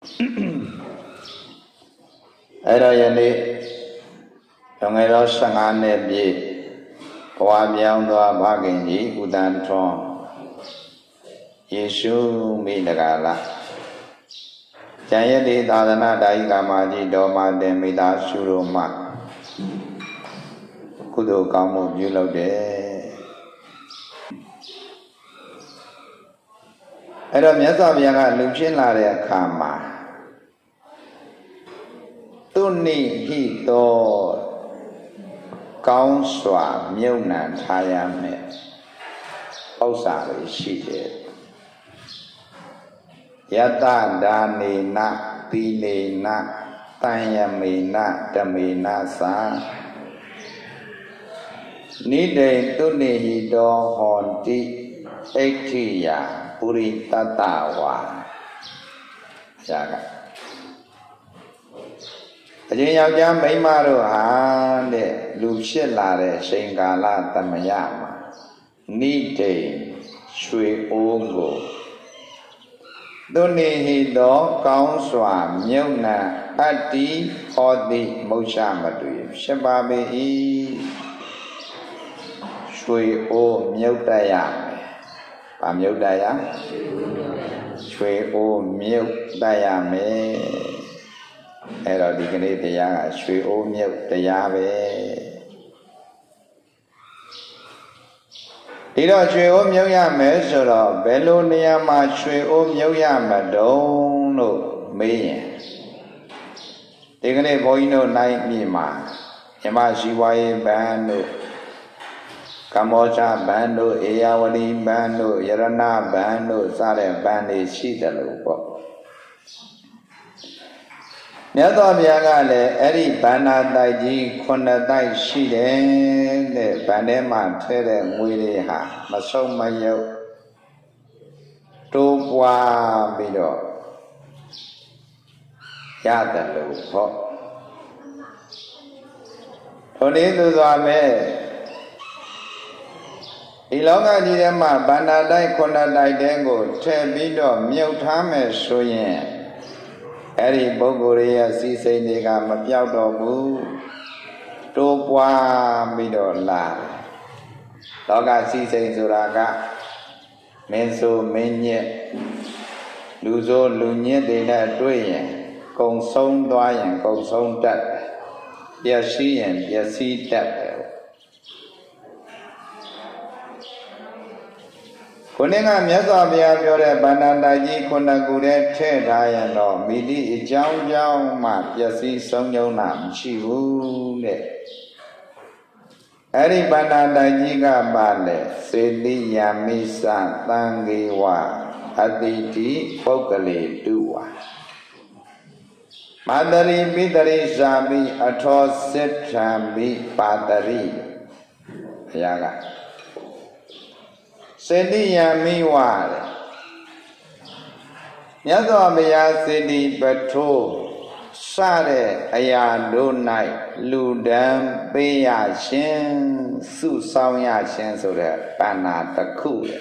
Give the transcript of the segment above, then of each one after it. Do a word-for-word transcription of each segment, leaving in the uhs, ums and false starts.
အဲ့တော့ယနေ့လွန်ခဲ့သောဆယ့်ငါးနှစ်ပြည့်ဘဝပြောင်းသောဘဂင်ကြီးဥဒန်းထွန်းယေရှုမိနဂါလကျန်ရည်သာသနာဒါယိကာမကြီးတော်မတင်မိသားစုတို့မှကုသိုလ်ကောင်းမှုပြုလုပ်တယ်အဲ့တော့မြတ်စွာဘုရားကလူဖြစ်လာတဲ့အခါမှာသူနိဟိတောကောင်းစွာမြုပ်နှံထားရမယ်ဥစ္စာတွေရှိတယ်ယတဒါနေနသီလေနတန်ယမေနဓမေနသာနိဒေသူနိဟိတောဟောတိဣဋ္ဌိယပုရိတတဝါဇာကအရင်ယောက်ျားမိန်းမတို့ဟာတဲ့လူဖြစ်လာတဲ့ချိန်ကာလသမယမှာနိဒေရွှေအိုးကိုသူနိဟိတောကောင်းစွာမြုပ်နှံအတ္တိဟောတိမုချမတွေ့ဖြစ်ပါပေ၏ရွှေအိုးမြုပ်တတ်ရမယ်။ဘာမြုပ်တတ်ရရွှေအိုးမြုပ်တတ်ရမယ်အဲ့တော့ဒီကနေ့တရားကရွှေအိုးမြုပ်တရားပဲဒီတော့ရွှေအိုးမြုပ်ရမယ်ဆိုတော့ဘယ်လိုနေရာမှာရွှေအိုးမြုပ်ရမှာတုံးလို့မေးရင်ဒီကနေ့ဘုန်းကြီးတို့နိုင်မြေမှာမြမရှိဝါရေးဘန်းတို့ကမ္ဘောဇဘန်းတို့အေယဝတီဘန်းတို့ယရဏဘန်းတို့စတဲ့ဘန်းတွေရှိတယ်လို့ပေါ့မြတ်စွာဘုရားကလည်းအဲ့ဒီဗန္နာတိုက်ကြီးခုနှစ်တိုက်ရှိတယ်တဲ့ဗန္ထဲမှာထဲတဲ့ငွေတွေဟာမဆုံးမယုတ်တိုးပွားပြီးတော့ရတယ်လို့ဟောထိုနည်းသူစွာမဲ့ဒီလောကကြီးထဲမှာဗန္နာတိုက်ခုနှစ်တိုက်တဲကိုထည့်ပြီးတော့မြုပ်ထားမယ်ဆိုရင်အဲ့ဒီပုဂ္ဂိုလ်ရဲ့စီစိန်တွေကမပြောက်တော့ဘူးတိုးပွားပြီးတော့လာလောကစီစိန်ဆိုတာကမင်းဆိုမင်းညက်လူဆိုလူညက်တွေနဲ့တွေ့ရင်ကုံဆုံးသွားရင်ကုံဆုံးတတ်ပျက်စီးရင်ပျက်စီးတတ်တယ်ခုနကမြတ်စွာဘုရားပြောတဲ့ဗန္ဒန္တကြီးခုနှစ်ခုတည်းထည့်ထားရင်တော့မိတိအကြောင်းကြောင့်မှပျက်စီးဆုံးယုံတာမရှိဘူးတဲ့အဲ့ဒီဗန္ဒန္တကြီးကပါလေစေတိယမိစသံဃေဝအတိတိပုဂ္ဂလေတုဝါမတရိပိတရိဇာမိအထောစစ်ထံမိပါတရိဘုရားကစေတိယမိဝတဲ့မြတ်စွာဘုရားစေတိပထိုးစတဲ့အရာတို့၌လူဒန်းပေးရခြင်းစုဆောင်ရခြင်းဆိုတဲ့ပဏ္ဏတစ်ခုလေ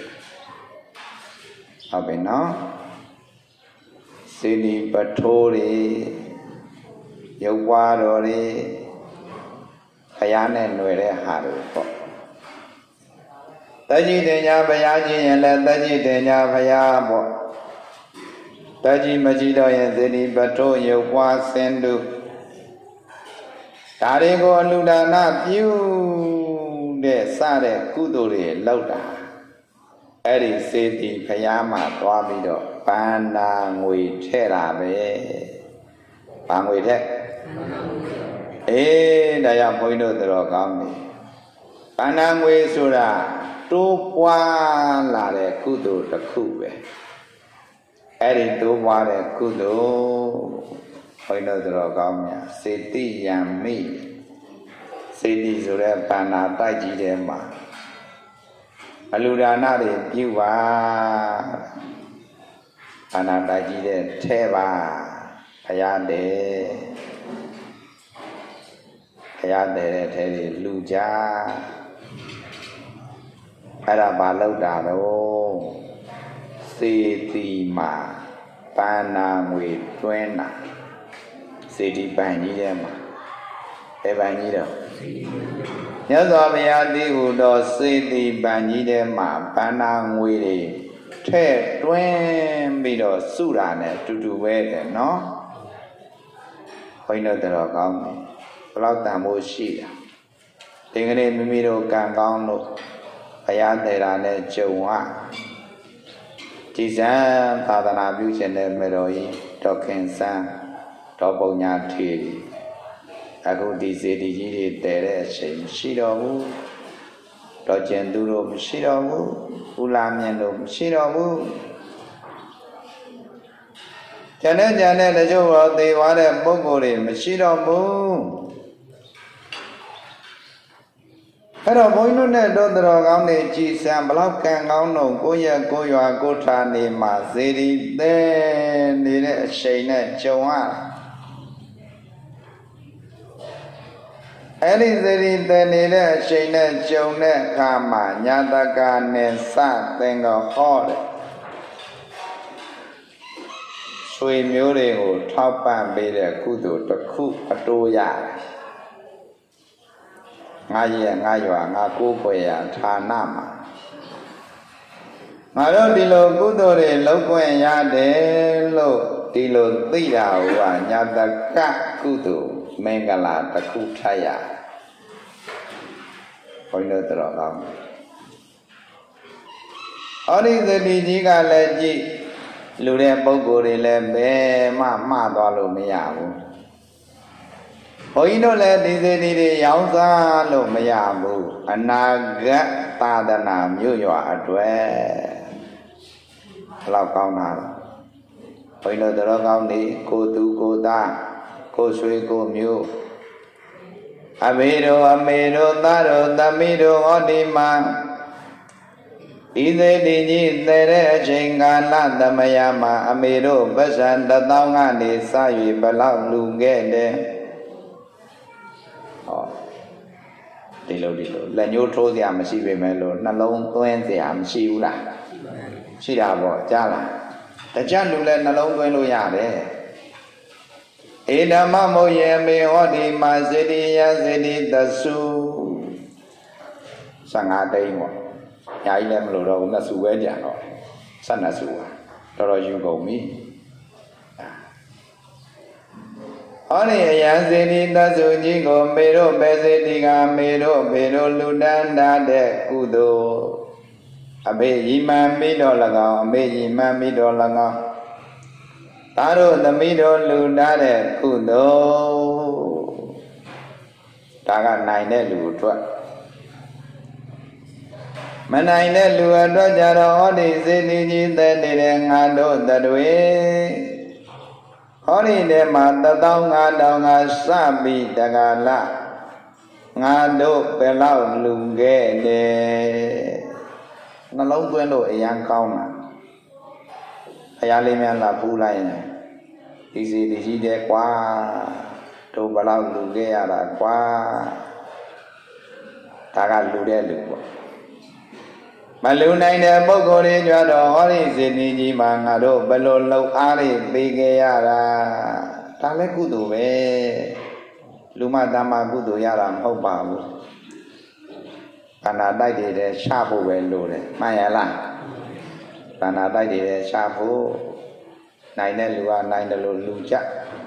ဟုတ်ပြီနော်စေတိပထိုးတွေရုပ်ဝါတော်တွေဘုရားနဲ့ຫນွယ်တဲ့ဟာတို့ပေါ့တကြီးတင်ညာဘုရားကြီးရင်လည်းတကြီးတင်ညာဘုရားပေါ့တကြီးမကြီးတော့ရင်စေတီပထိုးရုပ်ပွားစင်တို့ဒါတွေကိုအလူဒါနပြုတဲ့စတဲ့ကုသိုလ်တွေလောက်တာအဲ့ဒီစေတီဘုရားမှာသွားပြီးတော့ပန္နာငွေထဲ့တာပဲဘာငွေထဲ့အေးဒါကြောင့်ဘုန်းကြီးတို့တော်ကောင်းပြီပန္နာငွေဆိုတာတိုးပွားလာတဲ့ကုသိုလ်တစ်ခုပဲအဲ့ဒီတိုးပွားတဲ့ကုသိုလ်ဘုန်းတော်တော်ကောင်းများစေတိယံမိစေတိဆိုတဲ့ပန္နာတိုက်ကြီးထဲမှာအလူဒါနတွေပြုပါပန္နာတိုက်ကြီးတဲ့ထဲပါဘုရားတဲ့ဘုရားတဲ့တဲ့ထဲတွေလူကြအဲ့ဒါဘာလောက်တာတော့စေတီမှာ ba na ngụy tuyên nà xì đi bàn như thế mà để bàn như đâu nhớ rõ bây giờ đi hù đồ xì đi bàn như thế mà ba na ngụy đi thế tuyên bị đồ su ra nè tu tu về để nó hồi nữa từ đó con lâu ta mua xì à thì cái này mình mi đồ càng con luôn bây giờ để ra nè chịu à chỉ ra ta ta nào biểu hiện lên mới rồi cho khen sang cho bao nhà thì à cũng đi xe đi gì đi để để xem xí đâu cho chuyện tu đâu xí đâu u làm nhân đâu xí đâu cho nên cho nên là chỗ vào thì vào đây bố cô đi mà xí đâu cái đó mỗi lúc này đôi đó con này chỉ xem bao càng con nó cô nhà cô nhà cô cha này mà gì đi đây đi đây xây này châu Á, ấy đi gì đi đây đi đây xây này châu này cả mà nhà ta cả này sát tên nó khó đấy, suy miêu này hồ thao bàn bây giờ khu tổ tập khu ở đâu vậy? ngay giờ ngay giờ ngay cố quay à thà nam à mà đó đi lô cố tôi để lâu quay nhà để lô đi lô tí đào và nhà ta các cố tổ men cả là ta cố thay à hồi nữa tôi nói không ở đây thì đi chỉ cả là gì lưu đen bao cô đi lên bé mà mà đó luôn mới à hồi đó là đi đi đi đi giáo ra luôn mới à bu anh na gắt ta đã làm như vậy rồi lao cao nào hồi đó tôi nói cao đi cô tu cô ta cô suy cô miu amido amido ta do ta mido ở đi mà đi đi đi đi đi để trên gan la ta mày mà amido bất sản ta tao ngàn đi sa yu bả lao luôn ghê đấy đi lâu đi lâu là nhô trôi thì am xí về mày lâu năn lâu quen thì am xíu là xí đào bỏ cha là tại cha lúc lên năn lâu quen lâu nhà đấy ê đam ma mô ye mê hoa đi mà dễ đi ya dễ đi ta su sang ngã đây mà nhà ấy lên lâu đâu cũng là su quét nhà rồi sẵn là su à đó là dùng cầu mi ở đây nhà dễ đi ta su chỉ có mê đô bê dễ đi cả mê đô bê đô lưu đan đa đệ cụ đồ à bê dì mà mê đô là ngọ bê dì mà mê đô là ngọ ta đô ta mê đô lưu đa đệ cụ đồ ta cả này nè lưu truất mà này nè lưu truất cho đó ở đây dễ đi chỉ tên đi để ngã đô ta đuế ở đây để mà ta tao ngã đào ngã sa bị ta cả là ngã đô bê lao lùng ghê để nó lâu quên rồi yang cao mà ai lên men là phu lại này đi gì đi gì để qua đô bê lao lùng ghê là qua ta cả lù để lù mà lù này nè bố cô đi cho đó ở đây gì đi gì mà ngã đô bê lô lâu á đi bị ghê là ta lấy cụ tù về lúc mà ta mà cụ tù ra làm không bảo bạn nào đây thì để xa phố về lù đấy mai à là bạn nào đây thì để xa phố này nè lù à này là lù lù chắc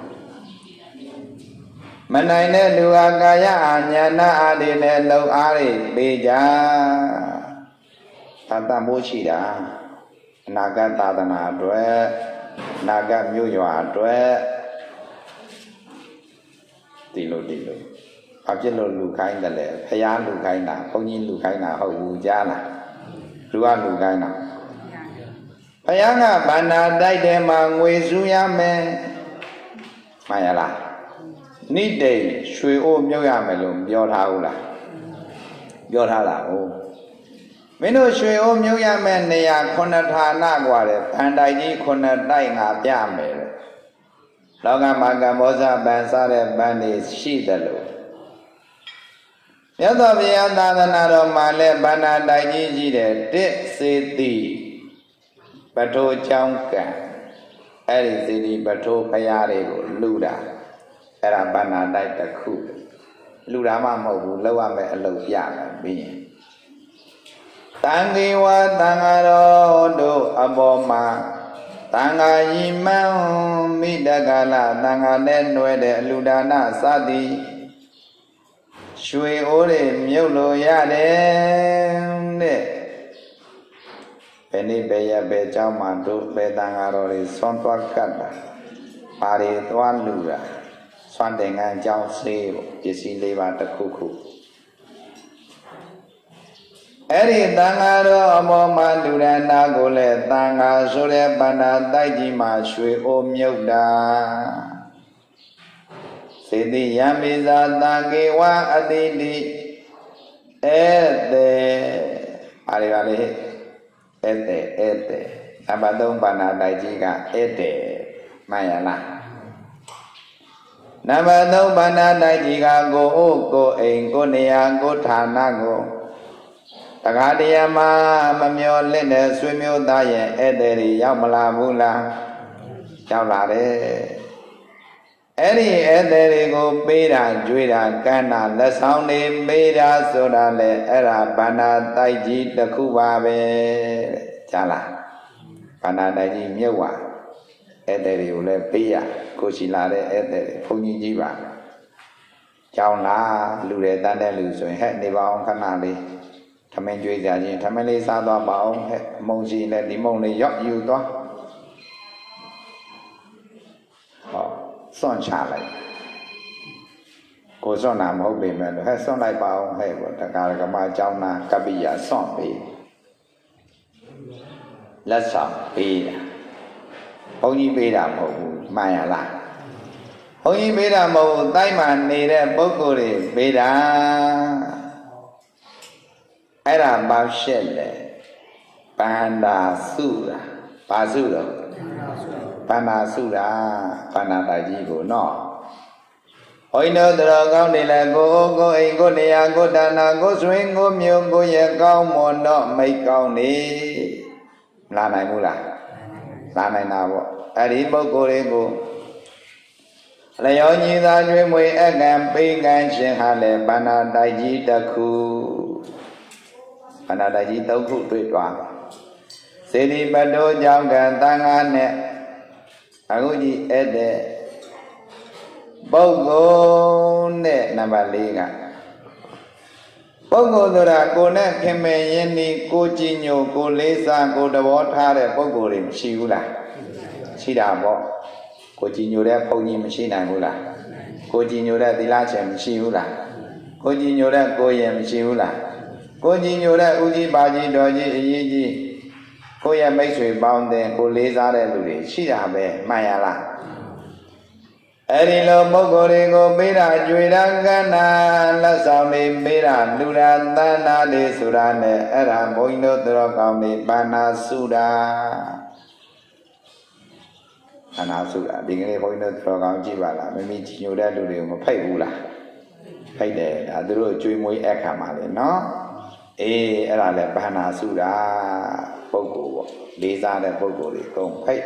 mà này nè lù à cái à nhà na à đi nè lâu à đi bây giờ ta ta mua chi đã naga ta ta na rồi naga miu nhòa rồi đi lô đi lô áp chế lô lù khai là lẽ phải ăn lù khai nào không nhìn lù khai nào hậu u cha là lù ăn lù khai nào phải ăn à bạn nào đây để mà ngồi suy ya mẹ mày là nít để suy ôm nhau ya mẹ luôn do thao là do thao là ô mình nói suy ôm nhau ya mẹ này à con là thà na qua đấy anh đại đi con là đại ngã cha mẹ đó ngã mà ngã bỏ ra bàn sa đấy bàn đi xí đấy luôn nhớ tới bây giờ ta đã nói rồi mà lên bàn là đại gì gì đấy để sẽ đi bắt đầu trong cả အဲ့ဒီစေတီပထိုးဖရာတွေကိုလူတာအဲ့ဒါဘာနာတိုက်တစ်ခုလူတာမှမဟုတ်ဘူးလောက်ရမယ်အလုပ်ပြမယ်ပြီးရင်တန်ခေဝတန်ဃာတော်တို့အပေါ်မှာတန်ဃာယီမံမိတကလတန်ဃာနဲ့နှွယ်တဲ့အလူဒါနစသည်ရွှေအိုးတွေမြုပ်လို့ရတယ်တဲ့ဘယ်နေ့ပဲရပဲเจ้าမှာတို့ပဲတန်ဃာတော်တွေဆွမ်းသွားကတ်တာပါရီသွားလူတာဆွမ်းတင်ငန်းเจ้าဆေးပစ္စည်းလေးပါတစ်ခုခုအဲ့ဒီတန်ဃာတော်အမောမလူရဏကိုလည်းတန်ဃာဆိုတဲ့ပန္နာတိုက်ကြီးမှာရွှေအိုးမြုပ်တာစေတိယံမိဇာတံကေဝအတိတိဧတေအားရပါလေဧတေဧတေနံပါတ်သုံးပန္နာတိုက်ကြီးကဧတေမှန်ရလားနံပါတ်သုံးပန္နာတိုက်ကြီးကကိုအိုးကိုအိမ်ကိုနေရာကိုဌာနကိုတခါတည်းမှာမမျောလင့်တဲ့ဆွေမျိုးသားရဲ့ဧည့်သည်တွေရောက်မလာဘူးလားရောက်လာတယ်အဲ့ဒီဧည့်သည်တွေကိုပေးတာကြွေးတာကမ်းတာလက်ဆောင်တွေပေးတာဆိုတာလေအဲ့ဒါဘာနာတိုက်ကြီးတစ်ခုပါပဲကြားလားဘာနာတိုက်ကြီးမြုပ်ပါဧည့်သည်တွေကိုလည်းပေးရကိုရှိလာတဲ့ဧည့်သည်တွေဘုန်းကြီးကြီးပါကြောင်းလားလူတွေတန်းတဲ့လူဆိုရင်ဟဲ့နေပါအောင်ခဏလေးထမင်းကြွေးကြခြင်းထမင်းလေးစားသွားပါအောင်ဟဲ့မုံစီနဲ့ဒီမုံလေးရောက်ယူသွားဟောစွန့်ချလိုက်ကိုစွန့်တာမဟုတ်ပေမဲ့ဟဲ့စွန့်လိုက်ပါအောင်ဟဲ့ပေါ့တက္ကရာကမအကြောင်းနာကပ္ပိယစွန့်ပေးလက်ဆောင်ပေးတာဘုန်းကြီးပေးတာမဟုတ်ဘူးမှန်ရလားဘုန်းကြီးပေးတာမဟုတ်ဘူးတိုက်မှနေတဲ့ပုဂ္ဂိုလ်တွေပေးတာအဲ့ဒါဘာရှက်လဲပန္နာစုတာဘာစုတော့ပန္နာစုတာပန္နာတိုက်ကြီးကိုနော်ဘုန်းကြီးတို့တော်ကောင်းနေလဲကိုကိုအိမ်ကိုနေရာကိုဒါနာကိုဆွေကိုမျိုးကိုရကောင်းမွန်တော့မိတ်ကောင်းနေလာနိုင်ဘူးလားလာနိုင်တာပေါ့အဲ့ဒီပုဂ္ဂိုလ်တွေကိုလျောညီသာကျွေးမွေအကံပေးကံရှင်ဟာလေပန္နာတိုက်ကြီးတစ်ခုပန္နာတိုက်ကြီးသုံးခုတွေ့သွားစေတီပတောကြောင့်ကံသံဃာနဲ့အခုကြီးအဲ့တဲ့ပုဂ္ဂိုလ်နဲ့နံပါတ်လေးကပုဂ္ဂိုလ်ဆိုတာကိုယ်နဲ့ခင်မင်ရင်းဒီကိုကြည်ညိုကိုလေးစားကိုတဘောထားတဲ့ပုဂ္ဂိုလ်တွေမရှိဘူးလားရှိတာပေါ့ကိုကြည်ညိုတဲ့ဘုန်းကြီးမရှိနိုင်ဘူးလားကိုကြည်ညိုတဲ့သီလရှင်မရှိဘူးလားကိုကြည်ညိုတဲ့ကိုရင်မရှိဘူးလားကိုကြည်ညိုတဲ့ဦးကြီးပါကြီးတော်ကြီးအရေးကြီးကိုရဲ့မိတ်ဆွေပေါင်းတဲ့ကိုလေးစားတဲ့လူတွေရှိတာပဲမှန်ရလားအဲ့ဒီလိုပုဂ္ဂိုလ်တွေကိုပေးတာကြွေတာကန္နာလက်ဆောင်တွေပေးတာလူတာသန္တာတွေဆိုတာနဲ့အဲ့ဒါဘုန်းကြီးတို့တော်ကောင်းတွေပါဏာစုတာပါဏာစုတာဒီကနေ့ဘုန်းကြီးတို့တော်ကောင်းကြည့်ပါလားမမီကြည်ညိုတဲ့လူတွေကိုမဖိတ်ဘူးလားဖိတ်တယ်ဒါသူတို့ကြွေမွေးအခါမှာလေနော်အေးအဲ့ဒါလည်းပါဏာစုတာပုဂ္ဂိုလ်ပေါ့လေးစားတဲ့ပုဂ္ဂိုလ်တွေကုန်ဖိတ်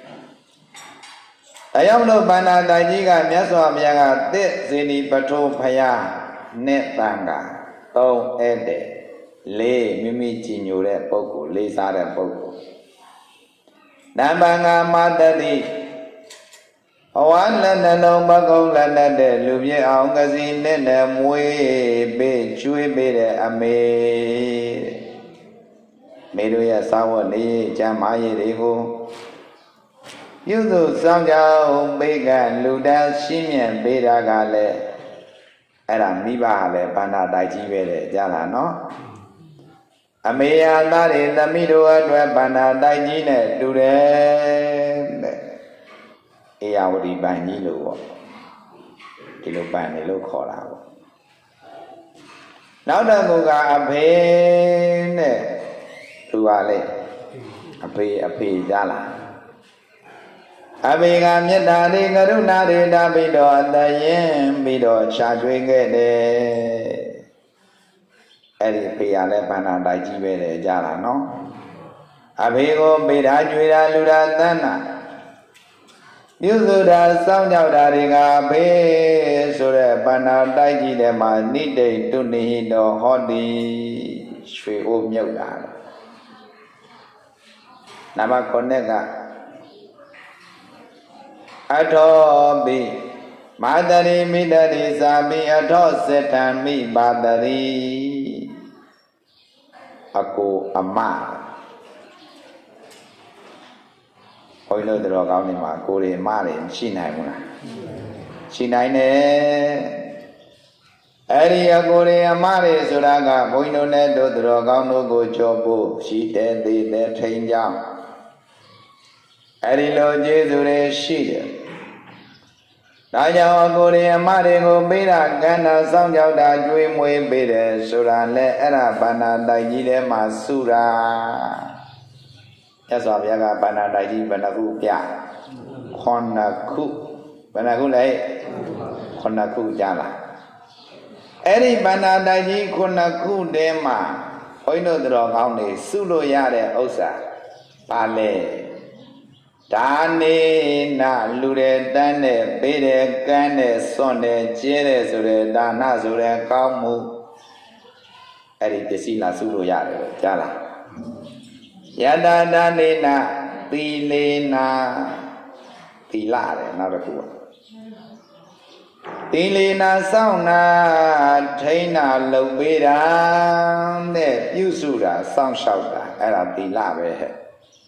ဒါကြောင့်မလို့ပန္နာတိုက်ကြီးကမြတ်စွာဘုရားကသစ်ဇေနီပထိုးဖယားနဲ့တန်ခါသုံးဧည့်သည်လေးမိမိကြည်ညိုတဲ့ပုဂ္ဂိုလ်လေးစားတဲ့ပုဂ္ဂိုလ်နံပါတ်ငါမတတိဘဝလက်နှလုံးပကုံးလက်နဲ့တဲ့လူပြည့်အောင်ကစီနဲ့နဲ့မွေးပေးကျွေးပေးတဲ့အမေမေတို့ရဲ့စာဝတ်နေကျမ်းမာရေးတွေကိုပြုစုဆောင်ကြောင်းပေးကလူတန်းရှင်းမြင်ပေးတာကလည်းအဲ့ဒါမိဘကလည်းဘာနာတိုက်ကြီးပဲတဲ့ကြားလားနော်အမေယာသားတွေသမီးတို့အတွက်ဘာနာတိုက်ကြီးနဲ့တူတယ်တဲ့အေယဝတီပန်ကြီးလို့ပေါ့ဒီလိုပန်နေလို့ခေါ်တာပေါ့နောက်တစ်ခုကအဖေနဲ့သူကလေအဖေအဖေကြားလားအဘေကမေတ္တာတွေကရုဏာတွေတာပြီးတော့အတရင်ပြီးတော့ရှားကျွေးခဲ့တယ်အဲ့ဒီဖေရလဲဘာနာတိုက်ကြီးပဲလေကြားလားနော်အဘေကိုပေတာကျွေတာလူတာတန်းတာ Như dù đã sao nhau đã đi ngà bế số đệ bà nà đại chi đệ mà ní đầy tu ní đồ họ đi suy ôm nhau đã nà bà con nè gà a thọ bì mā tari mi tari sa mi a thọ se than mi bà tari a cô a mā Hoi nơ tờ rò cao này mà cô đề ma đề chi này mù nà chi này nè Eri a cô đề a ma đề sô ra gà Hoi nơ nè tờ rò cao nô cô cho bố Chi tê tê tê thênh chào Eri lô chê sô đề chi đề Đã chào a cô đề a ma đề cô bê ra Gắn nà xong chào đà chuối muối bê đề sô ra lê Ê ra bà nà đại chi đề mà su ra Nhớ xóa bia gà bà nà đại chi bà nà khu bia Khon nà khu Bà nà khu lấy Khon nà khu chá là Ê đi bà nà đại chi khon nà khu đê mà Hoi nô tờ rò gạo này Su lô ya đê ốc xà Bà lê Đá nê nà lù đê tán đê Bê đê cán đê Son đê Chê đê sô đê Đá nà sô đê Cao mù Ê đi tê xí là su lô ya đê chá là Yada dane na Tile na Tila đấy nào được không Tile na sao na Thấy na lâu bê ra Nè yêu su ra Sao sao ra Ê là tila bê hết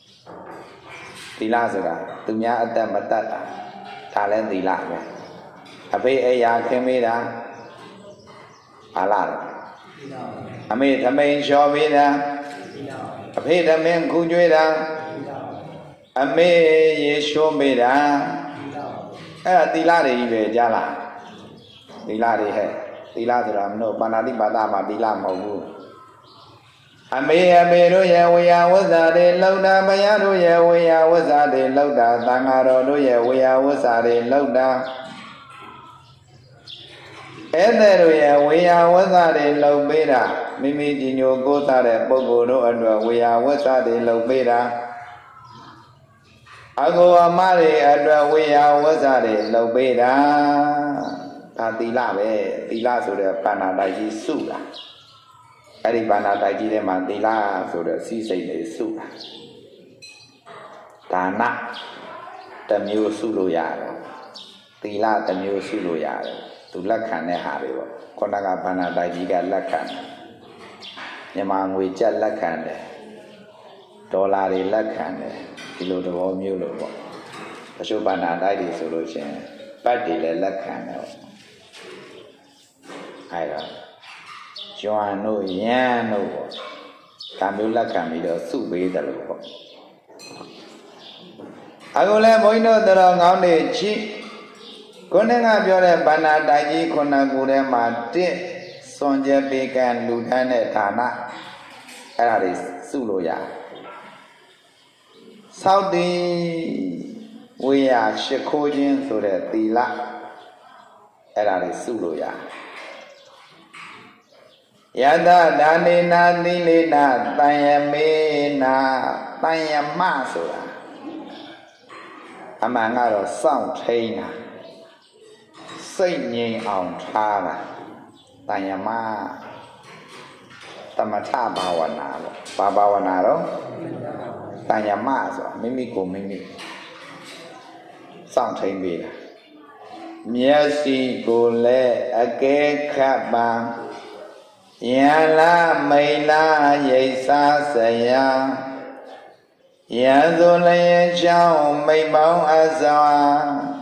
Tila sơ ra Tụi nhá ớt tâm ớt tất à Thả lên tila bê À bê ê ya khen bê ra À là À mê thầm mê cho bê ra A phê đam men khu chuối ra A mê yê shô mê ra Ê là tì la đi về chá là Tì la đi hết Tì la thì là nô bà nà tí bà ta mà tì la màu vù A mê a mê đô yê wê ya wê sa đê lâu đà Bà yá đô yê wê ya wê sa đê lâu đà Tà ngà rô đô yê wê ya wê sa đê lâu đà Ê tê đô yê wê ya wê sa đê lâu bê ra Mì mì chỉ nhô cô ta đẹp bố cô đô ẩn vào Vì à vết xa thì lâu bê ra À cô à má thì ẩn vào Vì à vết xa thì lâu bê ra Ta tí la bê Tí la số đẹp bà nà đại chi su ra Cái đi bà nà đại chi đấy mà tí la số đẹp si xây để su ra Ta nạ Tâm yêu su lô ya rồi Tí la tâm yêu su lô ya rồi Tụ lắc khăn này hạ rồi Con đã gặp bà nà đại chi cả lắc khăn Nhưng mà người chất lắc khăn đấy Đô la đi lắc khăn đấy Thì lô đồ bó miêu lô bó Và số bà nà đại đi số lô chén Bát đi lê lắc khăn đấy Ai đó Chua nô nhá nô bó Cảm biểu lắc khăn đi đó Sú bế đó lô bó À cô lê bối nô tờ đó ngáo đề chi Cô nè ngà biểu lê bà nà đại chi Cô nà cô lê mà tiết Son chế bê can lưu thân nè thả nạ Ê là đi su lô ya Sao đi Vì à shì khô chín số đề tì lạ Ê là đi su lô ya Yada đà nê na tí lê na Tàn yà mê na Tàn yà mạ số ra À mà ngà rồi sao thay na Xây nhìn ổng thà ra Tàn yà mạ Tâm thà bà wà nà rồi Bà bà wà nà rồi Tàn yà mạ rồi Mì mì cô mì mì Sao thay bì ra Miế sĩ cô lê A kê khá bà Yà la mây la Yây sa sa ya Yà dù lê cháu Mây bóng a sao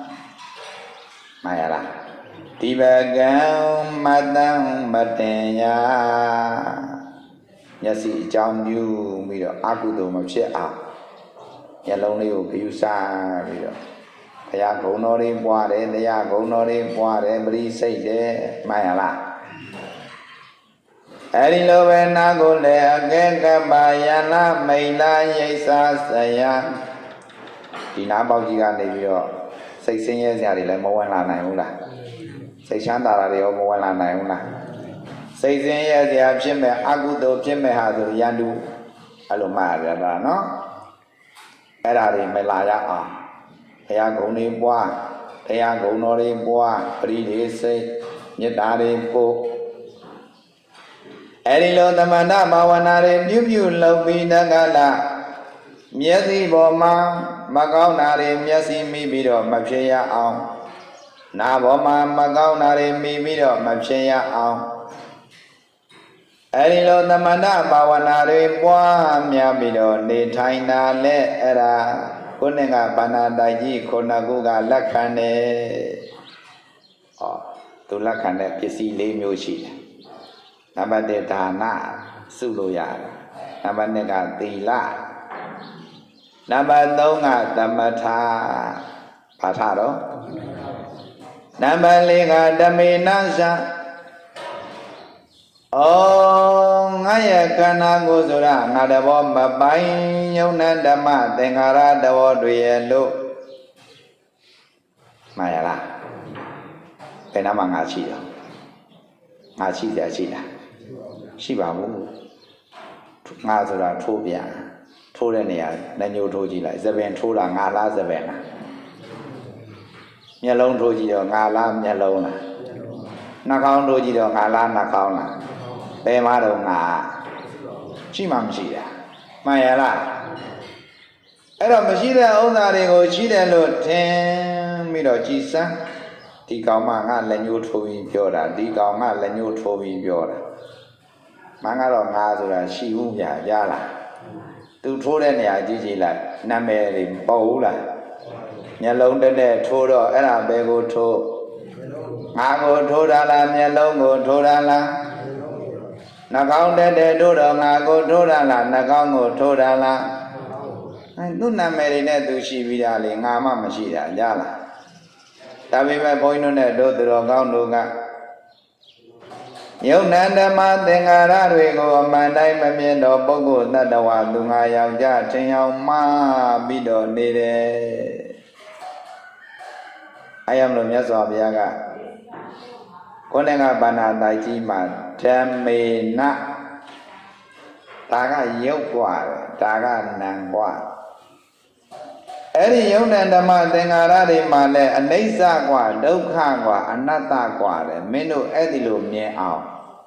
Mà yà la Tì bà gạo Mát tăng mát tên ya Nhật sĩ cháu như Mì đó ác cụ tổ mập chết ảo Nhật lâu này có cứu xa Mì đó Thầy á khổ nó đi qua đấy Thầy á khổ nó đi qua đấy Mà đi xây đấy Mà yà la Eri lô bê na cô lê a kê ca bà yà la mây la yây sa sa ya Thì ná bao chí gà này bây giờ Xây sinh nhé xa thì lại mô anh là này không là Xây chán tà là thì có mô anh là này không là Xây sinh nhé xa phiên mẹ ác cụ tổ phiên mẹ hà tổ yàn đu Alo mà ra ra nó Ê ra thì mày là ya à Thea cũng đi qua Thea cũng nó đi qua Đi đi xây Nhất đá đi bộ Eri lo tamanda bhavana re Piu piu lâu vi đa gà la Miết si bò ma Mà cao nà re miết si mi bì đỏ Mà phía ya ông Nà bò ma mà cao nà re mi bì đỏ Mà phía ya ông Eri lo tamanda bhavana re Bòa miết bì đỏ Nê thay nà lệ Era Cô nè ngà bà nà đại ji Khô nà cô gà lạc khăn nè Tu lạc khăn nè Phía si lê miêu chỉ Number one dana Suluya Number two tila Number three Dhammata Patha đó Number four Dhamminasa Ô Ngaya Kana Gusura Ngadabo Mabai Yona Dhamma Tengara Davo Duyelu Maya la Penama Ngà Chi đó Ngà Chi Giả Chi làရှိပါဘူးငါဆိုတာထိုးပြန်ထိုးတဲ့နေရာလက်ညှိုးထိုးကြည့်လိုက်သပင်ထိုးတာငါလားသပင်လားမျက်လုံးထိုးကြည့်တော့ငါလားမျက်လုံးလားနှာခေါင်းထိုးကြည့်တော့ငါလားနှာခေါင်းလားဘယ်မှာတော့ငါရှိမှမရှိတာမှန်ရလားအဲ့တော့မရှိတဲ့ဥစ္စာတွေကိုရှိတယ်လို့ထင်ပြီးတော့ကြည်စမ်းဒီကောင်မှငါလက်ညှိုးထိုးပြီးပြောတာဒီကောင်ငါလက်ညှိုးထိုးပြီးပြောတာမင်္ဂတော့ငါဆိုတာရှိဘူးဗျာရလားသူထိုးတဲ့နေရာကြည့်ကြည့်လိုက်နာမည်တွေပေါ့ဘူးလားမျက်လုံးတက်တက်ထိုးတော့အဲ့ဒါဘယ်ကိုထိုးငါကိုထိုးတာလားမျက်လုံးကိုထိုးတာလားနှာခေါင်းတက်တက်ထိုးတော့ငါကိုထိုးတာလားနှာခေါင်းကိုထိုးတာလားအဲသူ့နာမည်တွေနဲ့သူရှိပြီးတာလေငါမှမရှိတာရလားဒါပေမဲ့ဘုန်းကြီးတို့နဲ့တို့တော်ကောင်းတို့ကယုံနန္ဓမ္မသင်္ဃာရတွေကိုအမှန်တိုင်းမမြင်တော့ပုဂ္ဂိုလ်တ attva သူငါယောက်ျားထင်အောင်မှားပြီးတော့နေတယ်အဲရမလို့မြတ်စွာဘုရားကကိုယ်နဲ့ကဘာနာတိုက်ကြီးမှာဓမ္မေနဒါကရုပ်กว่าဒါကနာမ်กว่าအဲ့ဒီယုံနံဓမ္မသင်္ဃာရတွေမှာလည်းအနိစ္စกว่าဒုက္ခกว่าအနတ္တกว่าတယ်မင်းတို့အဲ့ဒီလိုမြင်အောင်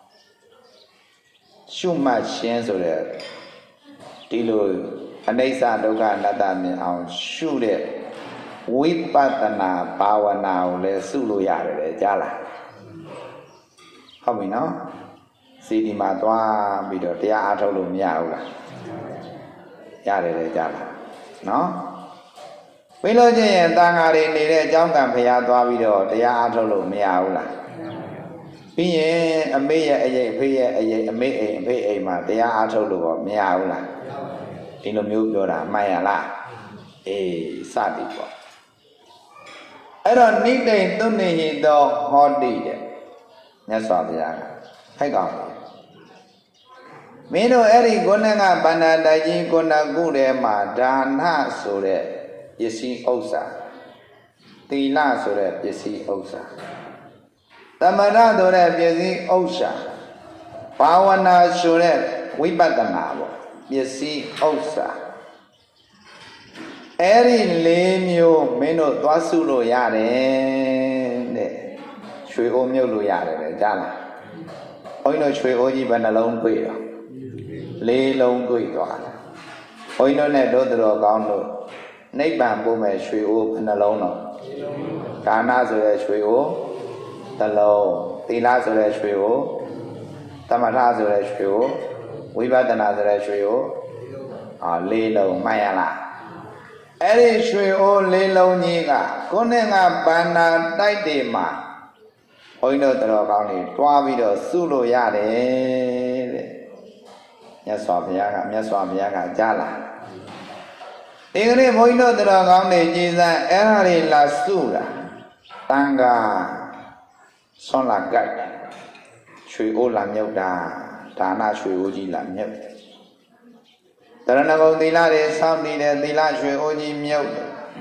ရှုမှတ်ရှင်းဆိုတဲ့ဒီလိုအနိစ္စဒုက္ခအနတ္တမြင်အောင်ရှုတဲ့ဝိပဿနာဘာဝနာကိုလည်းစုလို့ရတယ်လေကြားလားဟုတ်ပြီနော်စီဒီမှာသွားပြီးတော့တရားအားထုတ်လို့မရဘူးလားရတယ်လေကြားလားနော်ပြီးလို့ချင်းရင်တန်ဃာတွေနေတဲ့အကြောင်းကံဖျားသွားပြီးတော့တရားအားထုတ်လို့မရဘူးလားပြီးရင်အမေရဲ့အရေးအဖေရဲ့အရေးအမေအိမ်အဖေအိမ်မှာတရားအားထုတ်လို့တော့မရဘူးလားဒီလိုမျိုးပြောတာမှန်ရလားအေးစသည်ပေါ့အဲ့တော့နိတိန်သုနေဟိတောဟောတိတဲ့မြတ်စွာဘုရားကဖိုက်ကောင်မင်းတို့အဲ့ဒီကိုယ်နဲ့ကဗန္ဒတိုက်ကြီးကိုဏကုထဲမှာဒါနဆိုတဲ့ပစ္စည်းဥစ္စာသီလဆိုတဲ့ပစ္စည်းဥစ္စာသမထဆိုတဲ့ပစ္စည်းဥစ္စာဘာဝနာဆိုတဲ့ဝိပဿနာပေါ့ပစ္စည်းဥစ္စာအဲ့ဒီလေးမျိုးမင်းတို့သွားစုလို့ရတယ်တဲ့ရွှေအိုးမြုပ်လို့ရတယ်လေကြားလားဘုန်းကြီးတို့ရွှေအိုးကြီးဘယ်နှလုံးတွေ့တော့လေးလုံးတွေ့သွားတာဘုန်းကြီးတို့နဲ့တို့တော်ကောင်းတို့နိဗ္ဗာန်ပို့မဲ့ရွှေအိုးဘယ်နှလုံးတော့ဒါနဆိုတဲ့ရွှေအိုးတစ်လုံးသီလဆိုတဲ့ရွှေအိုးသမထဆိုတဲ့ရွှေအိုးဝိပဿနာဆိုတဲ့ရွှေအိုးအာလေးလုံးမှတ်ရလားအဲ့ဒီရွှေအိုးလေးလုံးကြီးကကိုနဲ့ကဗန္နာတိုက်တွေမှာဘုန်းကြီးတို့တော်ကောင်းတွေတွားပြီးတော့စုလို့ရတယ်တဲ့မြတ်စွာဘုရားကမြတ်စွာဘုရားကကြားလာဒီကနေ့ဘုန်းကြီးတို့တော်ကောင်းတွေကြည်စံအဲ့ဟာတွေလာစုတာတန်ခါဆွန်လာကတ်ရွှေအိုးလာမြုပ်တာဒါနရွှေအိုးကြီးလာမြုပ်တရဏဂုံသီလတွေစောင့်တည်တဲ့သီလရွှေအိုးကြီးမြုပ်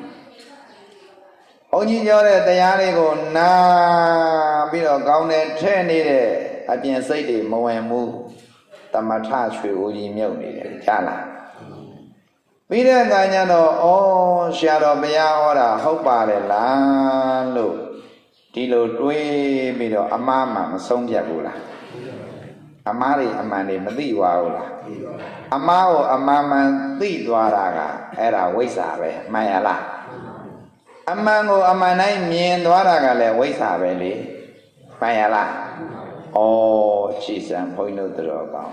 ဘုန်းကြီးပြောတဲ့တရားတွေကိုနာပြီးတော့ကောင်းတဲ့ထဲ့နေတဲ့အပြင်စိတ်တွေမဝင်ဘူးတမထရွှေအိုးကြီးမြုပ်နေတယ်ကြားလားပြီးတဲ့အခါကျတော့ဩဆရာတော်ဘုရားဟောတာဟုတ်ပါတယ်လားလို့ဒီလိုတွေးပြီးတော့အမှားမှမဆုံးဖြတ်ဘူးလားအမှားတွေအမှန်တွေမသိသွားဘူးလားအမှားကိုအမှန်မှန်သိသွားတာကအဲ့ဒါဝိဇ္ဇာပဲမှန်ရလားအမှန်ကိုအမှန်တိုင်းမြင်သွားတာကလည်းဝိဇ္ဇာပဲလေမှန်ရလားဩကြည်စံဘုန်းကြီးတို့တော်ကောင်း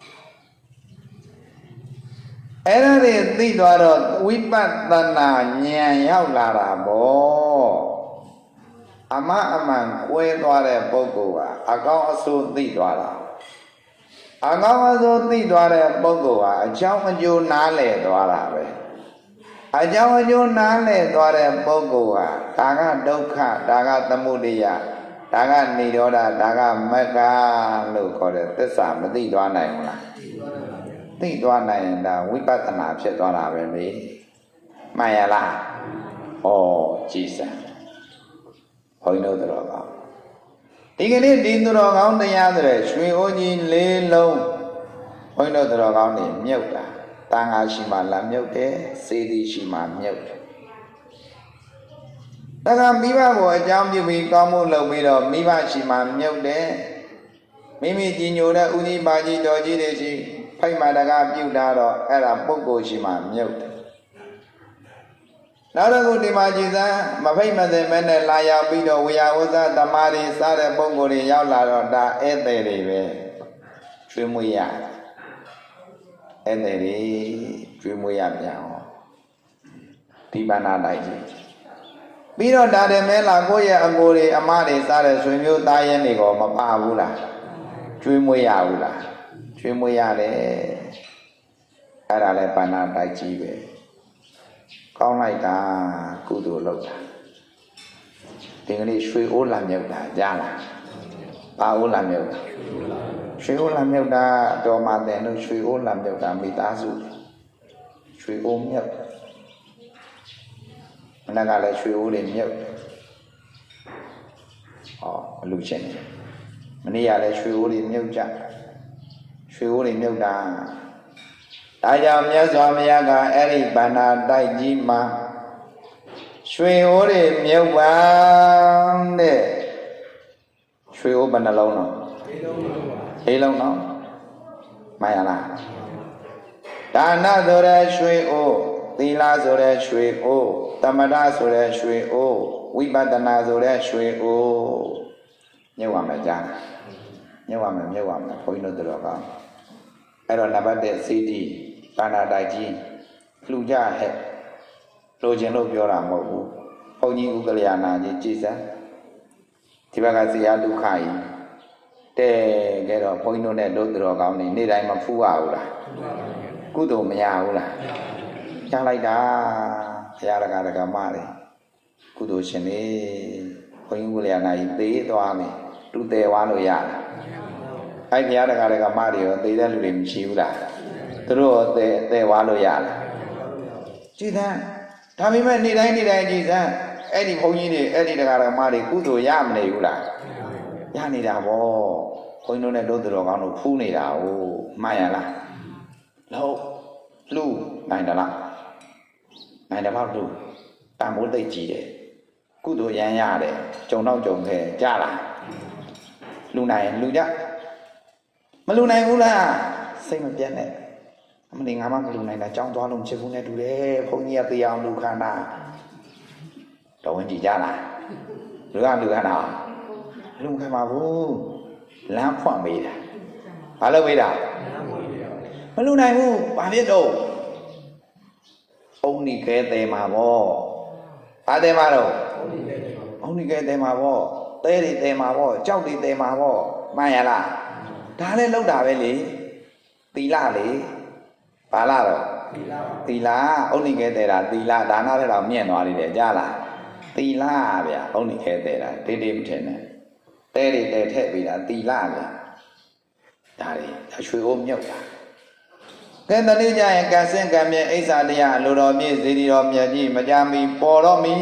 အဲ့ဒါတွေသိသွားတော့ဝိပဿနာဉာဏ်ရောက်လာတာပေါ့အမှန်အမှန်ကွဲသွားတဲ့ပုဂ္ဂိုလ်ကအကောင်းအဆိုးသိသွားတာအကောင်းအဆိုးသိသွားတဲ့ပုဂ္ဂိုလ်ကအကြောင်းအကျိုးနားလည်သွားတာပဲအကြောင်းအကျိုးနားလည်သွားတဲ့ပုဂ္ဂိုလ်ဟာဒါကဒုက္ခဒါကသမုဒယဒါကနိရောဓဒါကမဂ္ဂလို့ခေါ်တဲ့သစ္စာမသိသွားနိုင်ဘူးလားသိသွားနိုင်ရင်ဒါဝိပဿနာဖြစ်သွားတာပဲလေမှန်ရလားဩကြည်စံဘုန်းကြီးတို့တော်ကောင်းဒီကနေ့ဒီသူတော်ကောင်းတရားဆိုတဲ့ရွှေအိုးကြီးလေးလုံးဘုန်းကြီးတို့တော်ကောင်းနေမြုပ်တာတန်ဃာရှိမှလာမြုပ်တယ်စေတီရှိမှမြုပ်တယ်ဒါကမိဘကိုအကြောင်းပြုပြီးကောင်းမှုလုပ်ပြီးတော့မိဘရှိမှမြုပ်တယ်မိမိကြီးညိုတဲ့ဥနိပါကြီးတော်ကြီးတွေရှိဖိတ်မှတကားပြုတာတော့အဲ့ဒါပုဂ္ဂိုလ်ရှိမှမြုပ်တယ်နောက်တစ်ခုဒီမှာကြည်စမ်းမဖိတ်မသိမဲနဲ့လာရောက်ပြီးတော့ဝေယဝဇသမားတွေစားတဲ့ပုဂ္ဂိုလ်တွေရောက်လာတော့ဒါဧည့်သည်တွေပဲကျွေးမွေးရဧည့်သည်တွေကျွေးမွေးရပြန်ဟောဒီဘာနာလိုက်ကြီးပြီးတော့ဒါတယ်မဲလာကိုယ့်ရဲ့အကိုတွေအမတွေစားတဲ့ဆွေမျိုးသားရင်းတွေကိုမပါဘူးလားကျွေးမွေးရဘူးလားကျွေးမွေးရတယ်အဲ့ဒါလည်းဘာနာတိုက်ကြီးပဲကောင်းလိုက်တာကုသိုလ်လုပ်တာဒီကနေ့ရွှေအိုးလာမြုပ်တာကြားလားဘာအိုးလာမြုပ်တာရွှေအိုးလာမြုပ်တာတော်မှတဲ့လို့ရွှေအိုးလာမြုပ်တာမိသားစုရွှေအိုးမြုပ်မနက်ကလည်းရွှေအိုးတွေမြုပ်ဟောအလူချင်းမနေ့ကလည်းရွှေအိုးတွေမြုပ်ကြရွှေအိုးတွေမြုပ်တာဒါကြောင့်မြတ်စွာဘုရားကအဲ့ဒီဗန္နာတိုက်ကြီးမှာရွှေအိုးတွေမြုပ်ပါတဲ့ရွှေအိုးဘယ်နှလုံးတော့လေးလုံးတော့မှန်ရလားဒါနဆိုတဲ့ရွှေအိုးသီလဆိုတဲ့ရွှေအိုးသမထဆိုတဲ့ရွှေအိုးဝိပဿနာဆိုတဲ့ရွှေအိုးမြုပ်ရမယ်ကြားမြုပ်ရမယ်မြုပ်ရမယ်ဘုန်းကြီးတို့တော်ကောင်းအဲ့တော့နံပါတ်၁စီတီဘာနာတိုက်ကြီးလှူကြဟဲ့လိုချင်လို့ပြောတာမဟုတ်ဘူးဘုန်းကြီးဥက္ကလျာဏကြီးကြည်စမ်းဒီဘက်ကဇေယဒုက္ခကြီးတဲ့ကြတော့ဘုန်းကြီးတို့နဲ့တို့တော်ကောင်းနေနေ့တိုင်းမဖူးရဘူးလားကုသိုလ်မရဘူးလားချလိုက်တာဘုရားတကားတကားမတွေကုသိုလ်ရှင်နေဘုန်းကြီးဥက္ကလျာဏကြီးသေးသွားပြီလူသေးသွားလို့ရလားအဲ့ဘုရားတကားတကားမတွေရောသေးတဲ့လူတွေမရှိဘူးလားသူတို့ရောသေးသေးသွားလို့ရလားကြည်သမ်းဒါပေမဲ့နေ့တိုင်းနေ့တိုင်းကြည်သမ်းအဲ့ဒီဘုန်းကြီးတွေအဲ့ဒီတကားတကားမတွေကုသိုလ်ရမနေဘူးလားရနေတာဗောဘုန်းကြီးတို့နဲ့တို့တော်ကောင်းတို့ဖူးနေတာဟိုမှန်ရလားလို့လူနိုင်တယ်လားနိုင်တယ်မဟုတ်ဘူးတန်ဖိုးသိကြည့်တယ်ကုသိုလ်ရမ်းရတယ်ကြုံတော့ကြုံခဲ့ကြလားလူနိုင်လူကြမလူနိုင်ဘူးလားစိတ်မပြတ်နဲ့အမလီငါမှမလူနိုင်တာကြောင်းသွားလို့ချစ်ဘူးနဲ့တူတယ်ဘုန်းကြီးကတရားအောင်လူခန္ဓာတော်ဝင်ကြည့်ကြလားလူကလူခန္ဓာလူခန္ဓာဘူးလမ်းဖွင့်မေးတာဘာလို့မေးတာမလူနိုင်ဘူးဘာဖြစ်တော့အုံနိခဲသေးမှာဗောဘာသေးမှာတော့အုံနိခဲသေးမှာဗောသဲတွေသေးမှာဗောကြောက်တွေသေးမှာဗောမှန်ရလားဒါလည်းလောက်တာပဲလေသီလလေဘာလားတော့သီလအုံနိခဲသေးတာသီလဒါနတဲ့တော့မြင့်သွားလိမ့်တယ်ကြားလားသီလဗျာအုံနိခဲသေးတာတိတိမထင်နဲ့တဲတွေတဲထည့်ပြီးတာသီလဗျာဒါတွေရွှေအိုးမြုပ်တာကဲတနေ့ကျရင်ကံစင်ကံမြဲအိစ္ဆာတရားလူတော်မြည့်ဇီတိတော်မြတ်ကြီးမကြမီပေါ်တော့မီ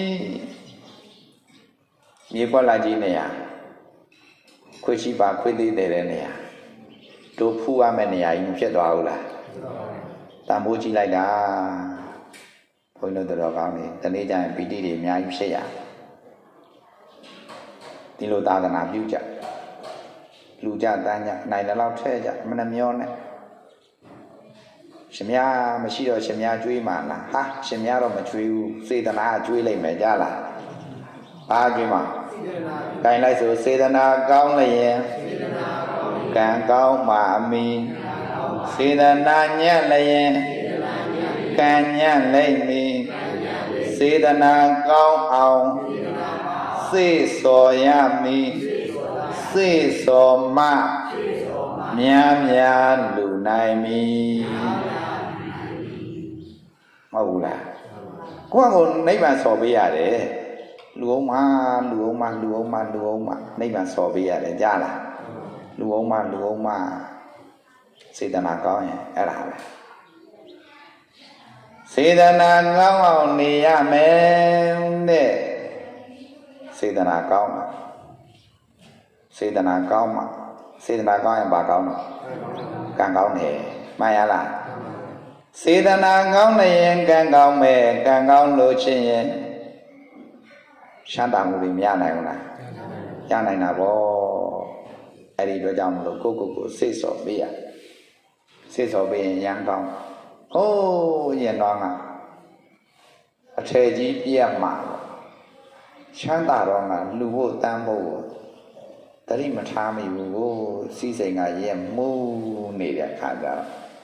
မြေကွက်လာကြီးနေရခွေရှိပါခွေသေးတဲ့နေရာတို့ဖူးရမယ့်နေရာကြီးဖြစ်သွားဘူးလား tạm bố chi lại đã thôi nó từ đó cao này tận đây chẳng bị đi để nhà sẽ à thì lô ta cần làm gì chả lù cha ta nhá này là lao xe chả mà làm nhon này xem nhà mà chỉ rồi xem nhà chui mà là ha xem nhà rồi mà chui xây ta na chui lên mẹ cha là ba chui mà cái này sự xây ta na cao này càng cao mà mi xây ta na nhá này càng nhá lên mi xây ta na cao ao xây sò ya mi xây sò ma mía mía lù này mi mau là có còn nấy bạn sò bây giờ đấy lúa mà lúa mà lúa mà lúa mà nấy bạn sò bây giờ đấy ra là lúa mà lúa mà sĩ ta nào có nhỉ cái là sĩ ta nào có ông đi à mẹ nè sĩ ta nào có mà sĩ ta nào có mà sĩ ta nào có em bà có mà càng có nè mai là sĩ ta nào có này càng có mẹ càng có lúa chín sáng tạo một điểm nhà này không nào nhà này là có ai đi đôi trong lúa cô cô cô sĩ sổ bây giờ sĩ sổ bây giờ nhang con ô nhìn non à thế gì bia mà sáng tạo rồi mà lúa tam bộ tadi mà tham yêu vô si sinh ngài em mu này để khai ra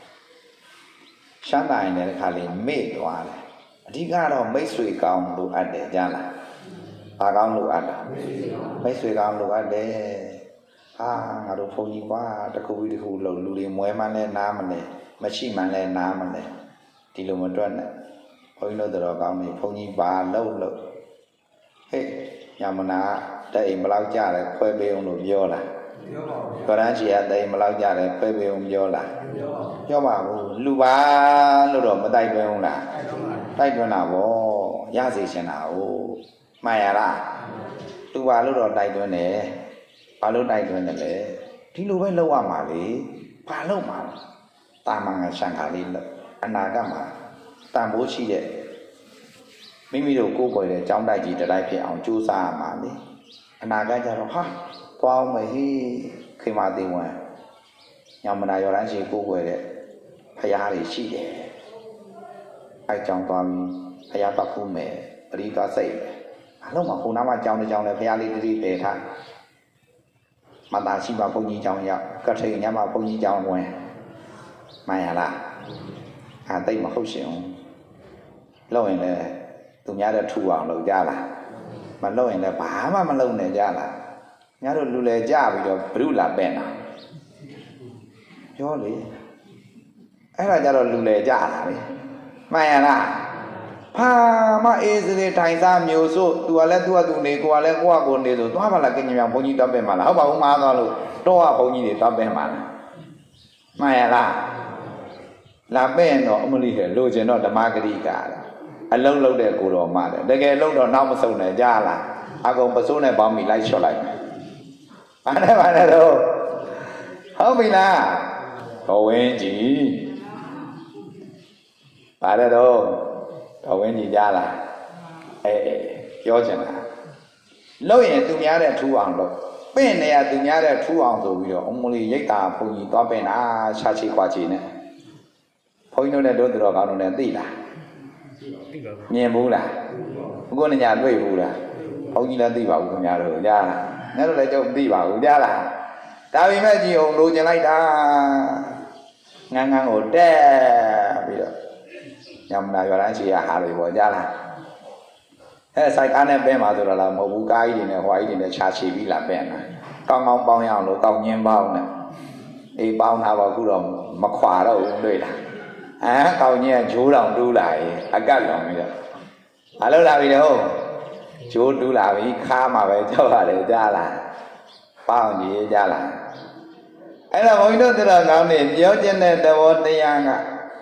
sáng tạo này khai lên mê toa này đi ra đó mấy suy cao lúa ăn để ra là ba cao lúa ăn à mấy suy cao lúa ăn để à ngài đồ phong gì quá ta không biết khu lúa lúa liền muối mà lên nam mà này mà chỉ mà lên nam mà này thì lúa mà trơn này hồi nó từ đó cao này phong gì ba lâu lâu hey nhà mình à đây mà lao cha này quay về ông nội vô là có đáng chị à đây mà lao cha này quay về ông vô là do mà lu ba lu rồi mà tay về ông là tay về nào vô giá gì thế nào mày à là lu ba lu rồi tay về này ba lu tay về này thì lu phải lâu à mà đi ba lâu mà ta mang cái sang cả đi là anh nào cả mà ta bố trí vậy mấy mấy đồ cô gọi là trong đại chỉ đại phía ông chu sa mà đi anh nào cái cho nó ha qua mấy khi mà tiền ngoài nhà mình này rồi chỉ cô gọi là phải ra để chi để ai trong toàn phải ra tập phu mẹ đi ta xây lúc mà khu nam trong thì trong này phải ra đi đi để thang mà ta chỉ bảo phong nhi trong nhau có thể nhà mà phong nhi trong ngoài mày là à tây mà không chịu lâu rồi này tụi nhà đã thu vào lâu ra là mà lâu rồi là bả mà mà lâu này ra là nhà rồi lưu lệ ra bây giờ bự là bèn à do lý ấy là nhà rồi lưu lệ ra là đi mày là pa mà ấy gì thay ra nhiều số tụi anh tụi tụi này qua lại qua con này rồi tụi mà là cái gì mà phong nhi tập bèn mà là không bảo không mà nó luôn đó phong nhi để tập bèn mà mày là là bèn nó ông đi hết lôi trên nó đã mang cái đi cả anh lâu lâu để cô rồi mà để cái lâu đó nào mà sau này ra là à còn một số này bảo mình lại cho lại anh ấy bạn này đâu không mình là cậu em gì bạn này đâu cậu em gì ra là ê cho chuyện là lâu vậy tụi nhà để thu ăn rồi bên này tụi nhà để thu ăn rồi bây giờ ông đi giấy tờ phụ gì to bên à xa xí quá chi này thôi nó này đâu từ đó vào nó này tí là nghe bố là cô này nhà tôi bố là ông như là đi vào của nhà rồi ra là nếu lại cho ông đi vào ra là tại vì mấy chị ông đồ như này đã ngang ngang ổn đe bây giờ nhầm này vào đó chị hạ rồi bỏ ra là thế sai cá này bên mà tôi là một bú cái gì này hoài gì này cha chỉ bị làm bèn này con ông bao nhiêu nó tao nhiên bao này đi bao nào vào khu đồng mà khóa đâu cũng đây là à câu nhiên chú đồng đu lại à cái lòng bây giờ à lâu là vì đâu chú đu lại vì kha mà về cho vào để ra là bao nhiêu ra là ấy là mỗi đứa là ngạo niệm nhớ trên này đâu đây à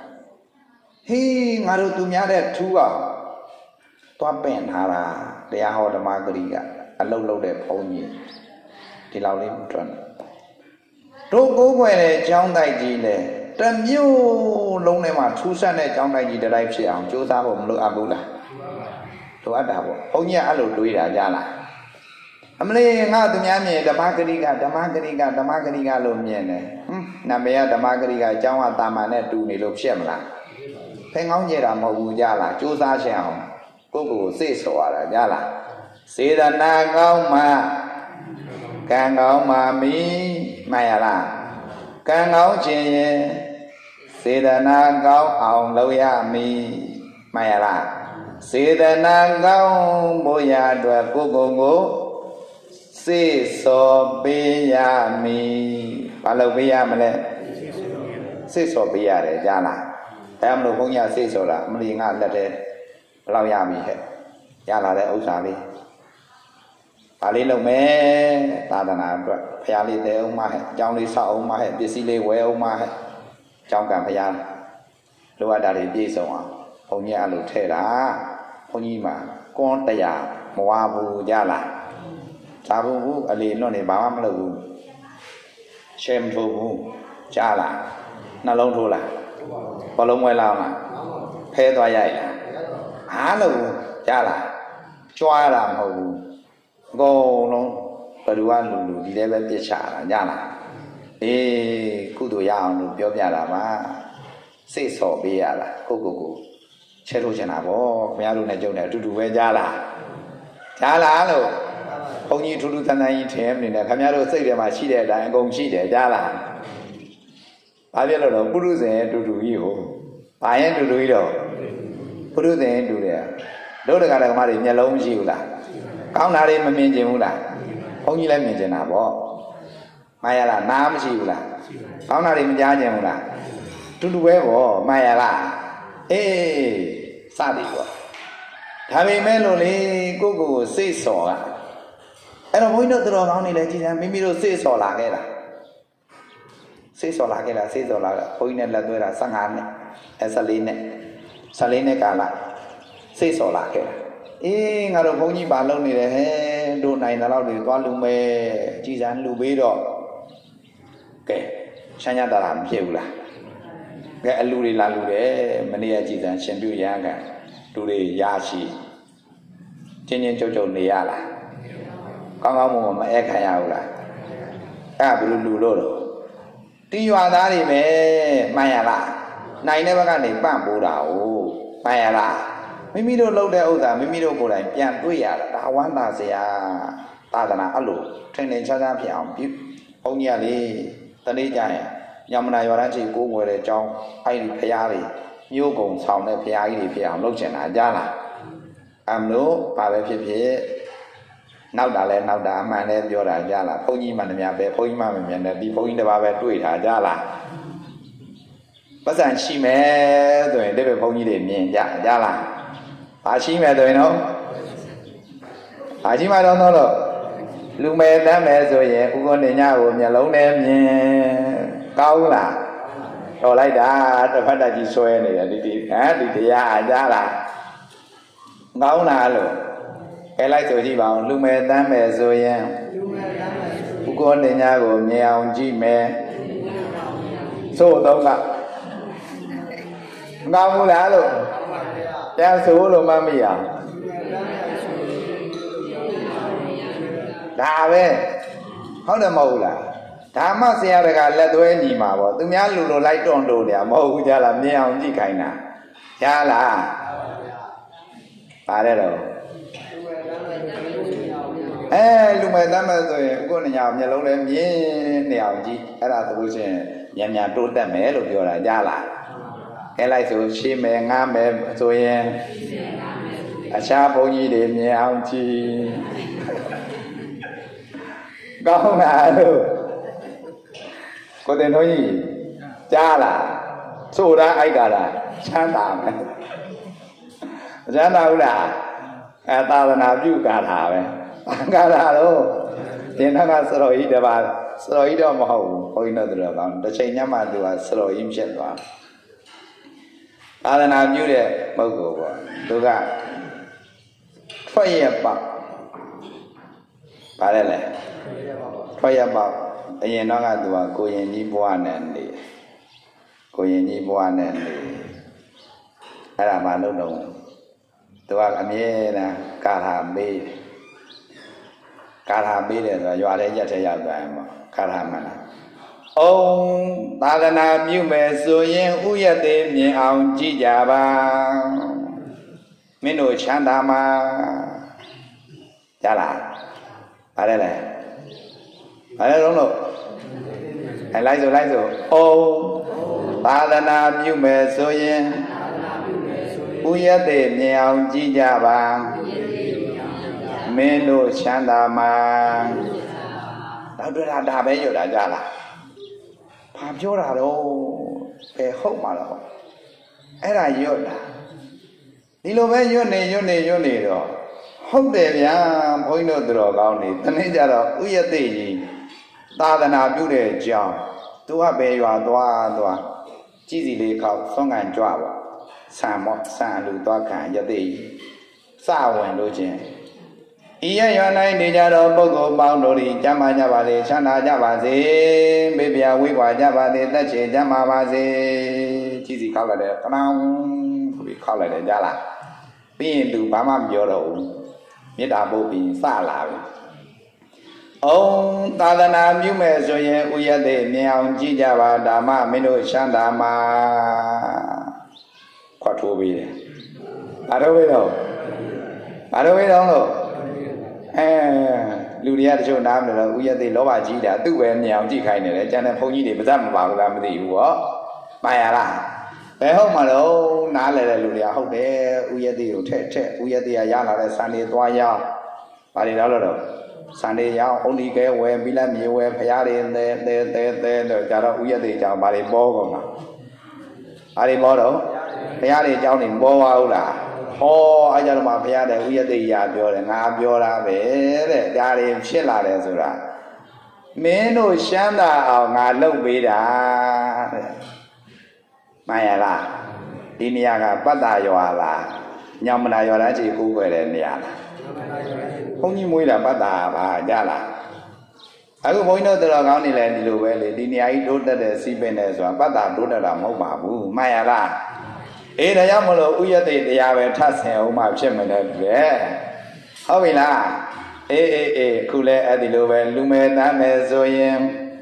hi ngài đâu tụi nhá để chú à toa bèn hà là để họ đã mang cái gì cả à lâu lâu để bao nhiêu thì lao lên trần rốt cố quay này trong tay gì này tầm nhiêu lâu này mà thu sang này trong này gì để đây phải ông chú ta cũng lựa ăn là tôi ăn đâu ông nhớ ăn lụt đuôi ra ra là anh lấy ngã tụi nhà mình đam cái gì cả đam cái gì cả đam cái gì cả luôn nhỉ này nằm bây giờ đam cái gì cả trong anh ta mà này tụi này lụp xem là thấy ngóng gì là màu ra là chú ta xem không cô cô xí xòa là ra là xí là na ngóng mà càng ngóng mà mi mày là càng ngóng chuyện xí là na ngóng ông lâu ya mi mày là xí là na ngóng bố ya đuổi cô cô ngô xí xò bì ya mi bao lâu bì ya mà lẽ xí xò bì ya đấy ra là em lúc không nhà xí xò là mình đi ngang là thế lao ya mi hết ra là đấy ấu xả đi bà lý lâu mẹ ta đã nói phải lý tế ông mà hết trong lý sau ông mà hết biết xí lê quê ông mà hết trong cả phải lúc ở đây biết xong à không nhà lúc thế đã không như mà con tay à mua bu ra là ta bu bu ở lý nó này bảo em là bu xem thu bu ra là nó lâu thu là có lâu ngoài lao mà phê toa dạy là há là bu ra là choa làm hầu cô nó phải đua lù lù đi đây bên xả là ra là ê cụ tuổi già nó biểu ra là mà xí xỏ bì là cô cô cô chơi đồ chơi nào bố mẹ luôn này chỗ này chú chú về ra là ra là luôn không như chú chú thân này thêm này này mẹ đồ xây để mà chỉ để đại công chỉ để ra là bà biết rồi đó bố chú sẽ chú chú yêu bà em chú chú yêu bố chú sẽ chú đấy đâu được cái mà để nhà lâu chịu là cao nào đi mà miền chịu là không như là miền trên nào bỏ mai là nam chịu là cao nào đi mà gia chịu là chú chú bé bỏ mai là ê sao đi quá thằng mình mấy lúc này cô cô xí xỏ à em nói mỗi nơi tôi nói này là chỉ là mình biết xí xỏ là cái là xí xỏ là cái là xí xỏ là hồi này là tôi là sang hàng này em sang lên này sang lên này cả là xí xỏ là cái là ê ngài đồng phong như bà lâu này là đồ này là lâu thì toán lưu mê chỉ dán lưu bế đó kệ sang nhà ta làm nhiều là cái lưu đi là lưu đấy mình đi chỉ dán xem biểu giá cả lưu đi giá trị trên nhiên châu châu này là con ông mà em khai nhau là à bị lưu lưu rồi tí hoa ta đi mẹ mai là này này bác anh để bạn bù đảo mai là mấy mi đâu lâu đây âu mấy mi đâu cô nàyပြန်တွေ့ရတာဒါဝမ်းသာစရာသာသနာအဲ့လိုထင်ထင်ရှားရှားဖြစ်အောင်ပြုဘုန်းကြီးကလေတနေ့ကျရင်ညမနာရွာတန်းချီကိုးဝယ်တဲ့အကြောင်းအဲ့ဒီဖရားတွေမျိုးကုံဆောင်တဲ့ဖရားကြီးတွေဖြစ်အောင်လုပ်ချင်တာကြားလားအမလို့ဘာပဲဖြစ်ဖြစ်နောက်တာလဲနောက်တာအမှန်လဲပြောတာကြားလားဘုန်းကြီးမှတည်းများပဲဘုန်းကြီးမှမမြင်တဲ့ဒီဘုန်းကြီးတစ်ပါးပဲတွေ့တာကြားလားပတ်စံရှိမယ်ဆိုရင်တဲ့ဘုန်းကြီးတွေမြင်ကြကြားလားဘာရှိမဲ့ဆိုရင်တော့ဘာရှိမှတော့တော့လူမဲ့တမ်းမဲ့ဆိုရင်ဥက္ကိုနေညကိုမျက်လုံးနဲ့မြင်ကောင်းလားတော်လိုက်တာတစ်ဖက်တက်ကြီးဆွဲနေတယ်ဒီဒီဟမ်ဒီတရားအားကြားလားကောင်းလားလို့ခဲလိုက်ဆိုကြည့်ပါဦးလူမဲ့တမ်းမဲ့ဆိုရင်ဥက္ကိုနေညကိုမြင်အောင်ကြည့်မယ်သို့တော့ကကောင်းဘူးလားလို့ပြန်ဆိုလို့မမရဒါပဲဟုတ်တယ်မဟုတ်လားဒါမှဆရာတကလက်သွဲညီမှာပေါ့သူများလူလိုလိုက်တွန်းလို့တယ်မဟုတ်ဘူးကြလားမြင်အောင်ကြည့်ခိုင်းတာကြားလားပါတယ်တော့အဲလူမဲ့တမ်းမဲ့ဆိုရင်ကိုယ်ညောင်မျက်လုံးလည်းမြင်နေအောင်ကြည့်အဲ့ဒါဆိုလို့ရှိရင်ညံ့ညံ့တိုးတက်မယ်လို့ပြောတာကြားလားခဲလိုက်ဆိုရှင်းမယ်ငားမယ်ဆိုရင်အခြားဘုန်းကြီးတွေမြင်အောင်ကြည့်ကောင်းလားလို့ကိုတင်တော်ကြီးကြားလားဆိုတာအိုက်ကလားချမ်းသာမယ်ချမ်းသာဘူးလားအဲသာသနာပြုကာထာပဲကာထာတော့တင်တော့ကစတော်ကြီးတပါးစတော်ကြီးတော့မဟုတ်ဘူးဘုန်းကြီးတို့တော့ကောင်းတစ်ချိန်ညမှသူကစတော်ကြီးဖြစ်သွားသာသနာပြုတဲ့ပုဂ္ဂိုလ်ပေါ့သူကထွက်ရပေါက်ပါလေလေထွက်ရပေါက်အရင်တော့ကသူကကိုရင်ကြီးဘွားနဲ့နေကိုရင်ကြီးဘွားနဲ့နေအဲ့ဒါမှလုံးလုံးသူကအမြဲတမ်းကာထာမေးကာထာမေးတယ်ဆိုတော့ရွာထဲရက်ထဲရောက်သွားရင်ပေါ့ကာထာမှန်လားအုံသာသနာပြုမယ်ဆိုရင်ဥယျာဉ်သေးမြင်အောင်ကြည့်ကြပါမင်းတို့ချမ်းသာမှာကြားလားဗါလဲလဲဗါလဲလုံးလို့အဲလိုက်ဆိုလိုက်ဆိုအုံသာသနာပြုမယ်ဆိုရင်ဥယျာဉ်သေးမြင်အောင်ကြည့်ကြပါမင်းတို့ချမ်းသာမှာတော့တွေ့တာဒါပဲရွတ်တာကြားလားဘာပြောတာတော့ဘယ်ဟုတ်မှာတော့အဲ့ဒါရွတ်တာဒီလိုပဲရွတ်နေရွတ်နေရွတ်နေတော့ဟုတ်တယ်ဗျာဘုန်းကြီးတို့တော်ကောင်းနေတနေ့ကျတော့ဥယျာဉ်သေးကြီးသာသနာပြုတဲ့အကြောင်းသူကဘယ်ရွာသွားသွားကြည်စီလေးခေါက်ဆွမ်းကန်ကြွပါဆံမောဆံလူသွားခံယသိစဝင်လို့ချင်းဤရရွာ၌နေကြသောပုဂ္ဂိုလ်ပေါင်းတို့၏ကျမ်းမာကြပါစေချမ်းသာကြပါစေမေပြဝိကွာကြပါစေသက်ချေကျမ်းမာပါစေကြည်စီခေါက်လိုက်တယ်ကနောင်ဆိုပြီးခေါက်လိုက်တယ်ကြားလားပြီးရင်သူဘာမှမပြောတော့ဘူးမေတ္တာပို့ပြီးစလာပြီအုံသာသနာပြုမယ်ဆိုရင်ဥယျာဉ်သေးမြင်အောင်ကြည့်ကြပါဓမ္မမင်းတို့ချမ်းသာမှာခွတ်ထိုးပြီးတယ်ဘာလို့ဝေးတော့ဘာလို့ဝေးတော့လို့အဲလူတွေကတချို့နားမလို့ဥယျာဉ်သေးလောဘကြီးတာသူ့ပဲမြင်အောင်ကြည့်ခိုင်းနေတယ်ကျန်တဲ့ဘုန်းကြီးတွေပါဇက်မပါဘူးလားမသိဘူးဟောမှန်ရလားဘယ်ဟုတ်မှာတော့နားလဲတဲ့လူတွေကဟုတ်တယ်ဥယျာဉ်သေးကိုထက်ထက်ဥယျာဉ်သေးကရလာတဲ့စံတွေသွားရောက်ဘာတွေတော့လို့စံတွေရောက်အုံဒီကဲဝယ်ပြီးလက်မြေဝယ်ဖရားတွေတဲတဲတဲတဲတော့ကြတော့ဥယျာဉ်သေးကြောင့်ဘာတွေပေါ်ကုန်မှာဘာတွေပေါ်တော့ဖရားတွေကြောင့်နေပေါ်ပါဘူးလားဟောအဲ့ကြတော့မှဘုရားတဲ့ဥယျာဉ်သေးရပြောတယ်ငါပြောတာပဲတဲ့ဒါတွေဖြစ်လာတယ်ဆိုတာမင်းတို့ရှမ်းသာအောင်ငါလုပ်ပေးတာတဲ့မှန်ရလားဒီနေရာကပတ္တရွာလားညောင်မနာရွာလားကြည်ကူးွယ်တဲ့နေရာလားဘုန်းကြီးမွေးတာပတ္တပါကြလားအခုဘုန်းကြီးတို့တော်ကောင်းနေလဲဒီလိုပဲလေဒီနေရာကြီးတိုးတက်တဲ့စီးပင်နဲ့ဆိုတာပတ္တတိုးတက်တာမဟုတ်ပါဘူးမှန်ရလားအေးဒါကြောင့်မလို့ဥယျာဉ်သေးတရားပဲထပ်ဆင်အောင်မှဖြစ်မနေဘူးလေဟုတ်ပြီလားအေးအေးအေးခုလဲအဲ့ဒီလိုပဲလူမဲ့တမ်းမယ်ဆိုရင်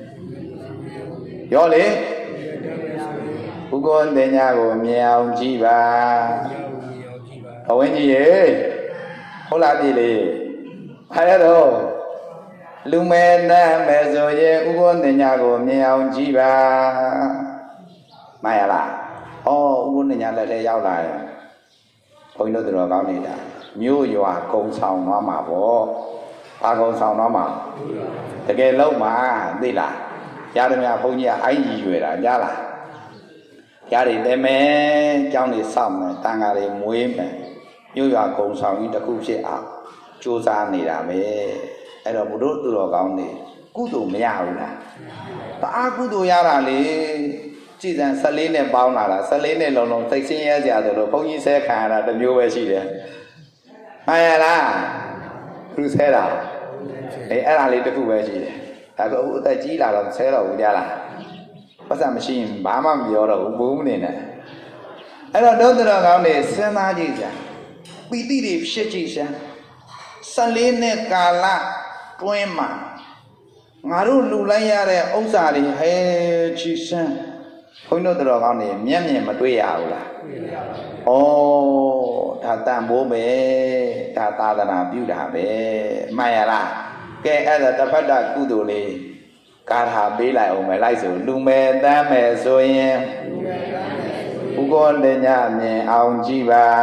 ရောလေဥက္ကောတင်ညာကိုမြင်အောင်ကြည့်ပါအဝင်းကြီးရေဟုတ်လားပြီလေအဲ့တော့လူမဲ့တမ်းမယ်ဆိုရင်ဥက္ကောတင်ညာကိုမြင်အောင်ကြည့်ပါမှန်ရလားဩဥပုညညာလက်ထဲရောက်လာရင်ဘုန်းကြီးတို့တော်ကောင်းနေတာမြို့ရွာကုံဆောင်သွားမှာပေါ့ဘာကုံဆောင်သွားမှာတကယ်လုံးမှာသိလားရသမျှဘုန်းကြီးကအိုင်းကြီးရွယ်တာကြားလားရတွေတဲမယ်ကျောင်းတွေစောင့်မယ်တန်ဃာတွေမွေးမယ်မြို့ရွာကုံဆောင်ကြီးတစ်ခုဖြစ်အောင်ကြိုးစားနေတာပဲအဲ့တော့ဘုတို့တော်ကောင်းနေကုသိုလ်မရဘူးလားတအားကုသိုလ်ရတာလေကြည်စံဆယ်လေးနဲ့ပေါင်းလာတာဆယ်လေးနဲ့လုံးလုံးသိချင်းရဲကြတယ်လို့ဘုန်းကြီးဆဲခံရတာတစ်မျိုးပဲရှိတယ်မှန်ရလားသူဆဲတာအေးအဲ့ဒါလေးတစ်ခုပဲရှိတယ်ဒါကအခုအသက်ကြီးလာတော့ဆဲတော့ဘူးကြလားပတ်စံမရှိရင်ဘာမှမပြောတော့ဘူးဘုံမနေနဲ့အဲ့တော့ဒုသရကောင်းနေစဉ်းစားကြည့်ကြပီတိတွေဖြစ်ကြည့်စမ်းဆယ်လေးနဲ့ကာလတွင်းမှာငါတို့လူလိုက်ရတဲ့ဥစ္စာတွေဟဲကြည့်စမ်းဘုန်းကြီးတို့တော်ကောင်းနေမျက်မြင်မတွေ့ရဘူးလားတွေ့ရပါဘူးဩဒါတန်ဖိုးပဲဒါသာသနာပြုတာပဲမှန်ရလားကဲအဲ့ဒါတစ်ဖက်တကုသိုလ်လေးကာထာပေးလိုက်အောင်မယ်လိုက်ဆိုလူမဲ့တမ်းမယ်ဆိုရင်ဥက္ကောတညမြင်အောင်ကြည့်ပါ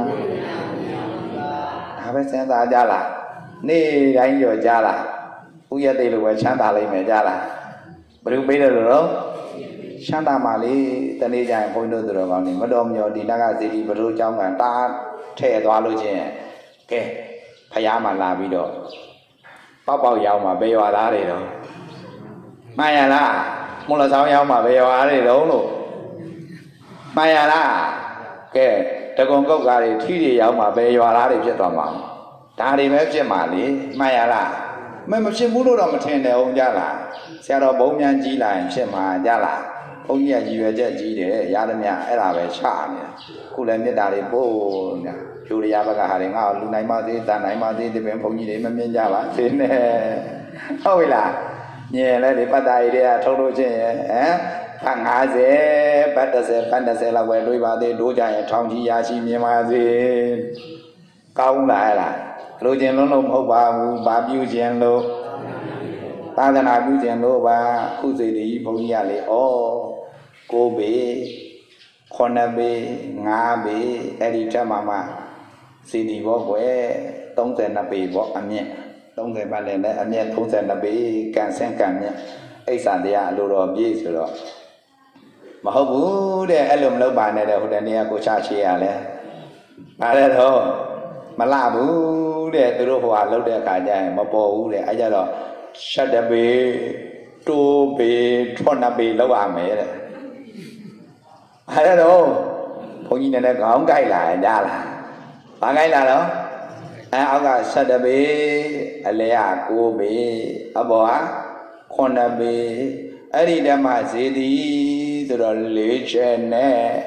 ဒါပဲစဉ်းစားကြလားနေ့တိုင်းကြော်ကြလားဥယျာဉ်သေးလိုပဲချမ်းသာလိမ့်မယ်ကြလားဘယ်လိုပေးတယ်လို့တော့ချမ်းသာမှလေတနေ့ကျရင်ဘုန်းကြီးတို့တော်ကောင်းနေမတော်မျောဒီနကစီတီဘလို့เจ้าကတားထဲ့သွားလို့ချင်းကဲဖယားမှလာပြီးတော့ပေါက်ပေါက်ရောက်မှဘယ်ရွာသားတွေတော့မှန်ရလားမွန်လဆောင်ရောက်မှဘယ်ရွာသားတွေတော့လို့မှန်ရလားကဲတကုံကုတ်ကားတွေထီးတွေရောက်မှဘယ်ရွာသားတွေဖြစ်သွားမှာဒါတွေပဲဖြစ်မှာလေမှန်ရလားမမဖြစ်ဘူးလို့တော့မထင်တယ်အောင်ကြလားဆရာတော်ဘုံမြန်ကြီးလာရင်ဖြစ်မှာကြလား bông nhẹ gì về chết gì để ya đâm nhà ấy là về xa nè cô lên biết đà đi bố nè chú đi ya bác hà đi ngao lúc này mà đi ta này mà đi thì bên bông gì để mà miên ra bác xin nè thôi là nhẹ lại để bắt tay đi à thâu đôi chứ hả thằng hà dễ bắt được sẽ bắt được sẽ là về đôi bà đi đôi chạy trong chi ya chi miên mà gì câu lại là đôi chân nó nôm hậu bà bà biểu chân lô ta là nào biểu chân lô bà khu gì đi bông nhẹ lại ô cô bé con bé ngã bé ấy đi cha mama xí đi bỏ quê tông tiền là bé bỏ anh nhé tông tiền ba lần đấy anh nhé tông tiền là bé càng xem càng nhé ấy sản thì à lô rồi biết rồi mà hậu bố để anh lùm lâu bàn này là hồi này cô cha chị à đấy à đấy thôi mà là bố để từ lúc hòa lâu để cả nhà mà bố để ai ra đó sao để bé tu bé thôn là bé lâu à mẹ đấy hay đó đâu, phong nhiên này có ông cái là ra là, bạn cái là đó, à ông cái sao đó bị, lấy à cô bị, à bỏ à, con là bị, ở đây để mà gì đi, rồi lấy chuyện này,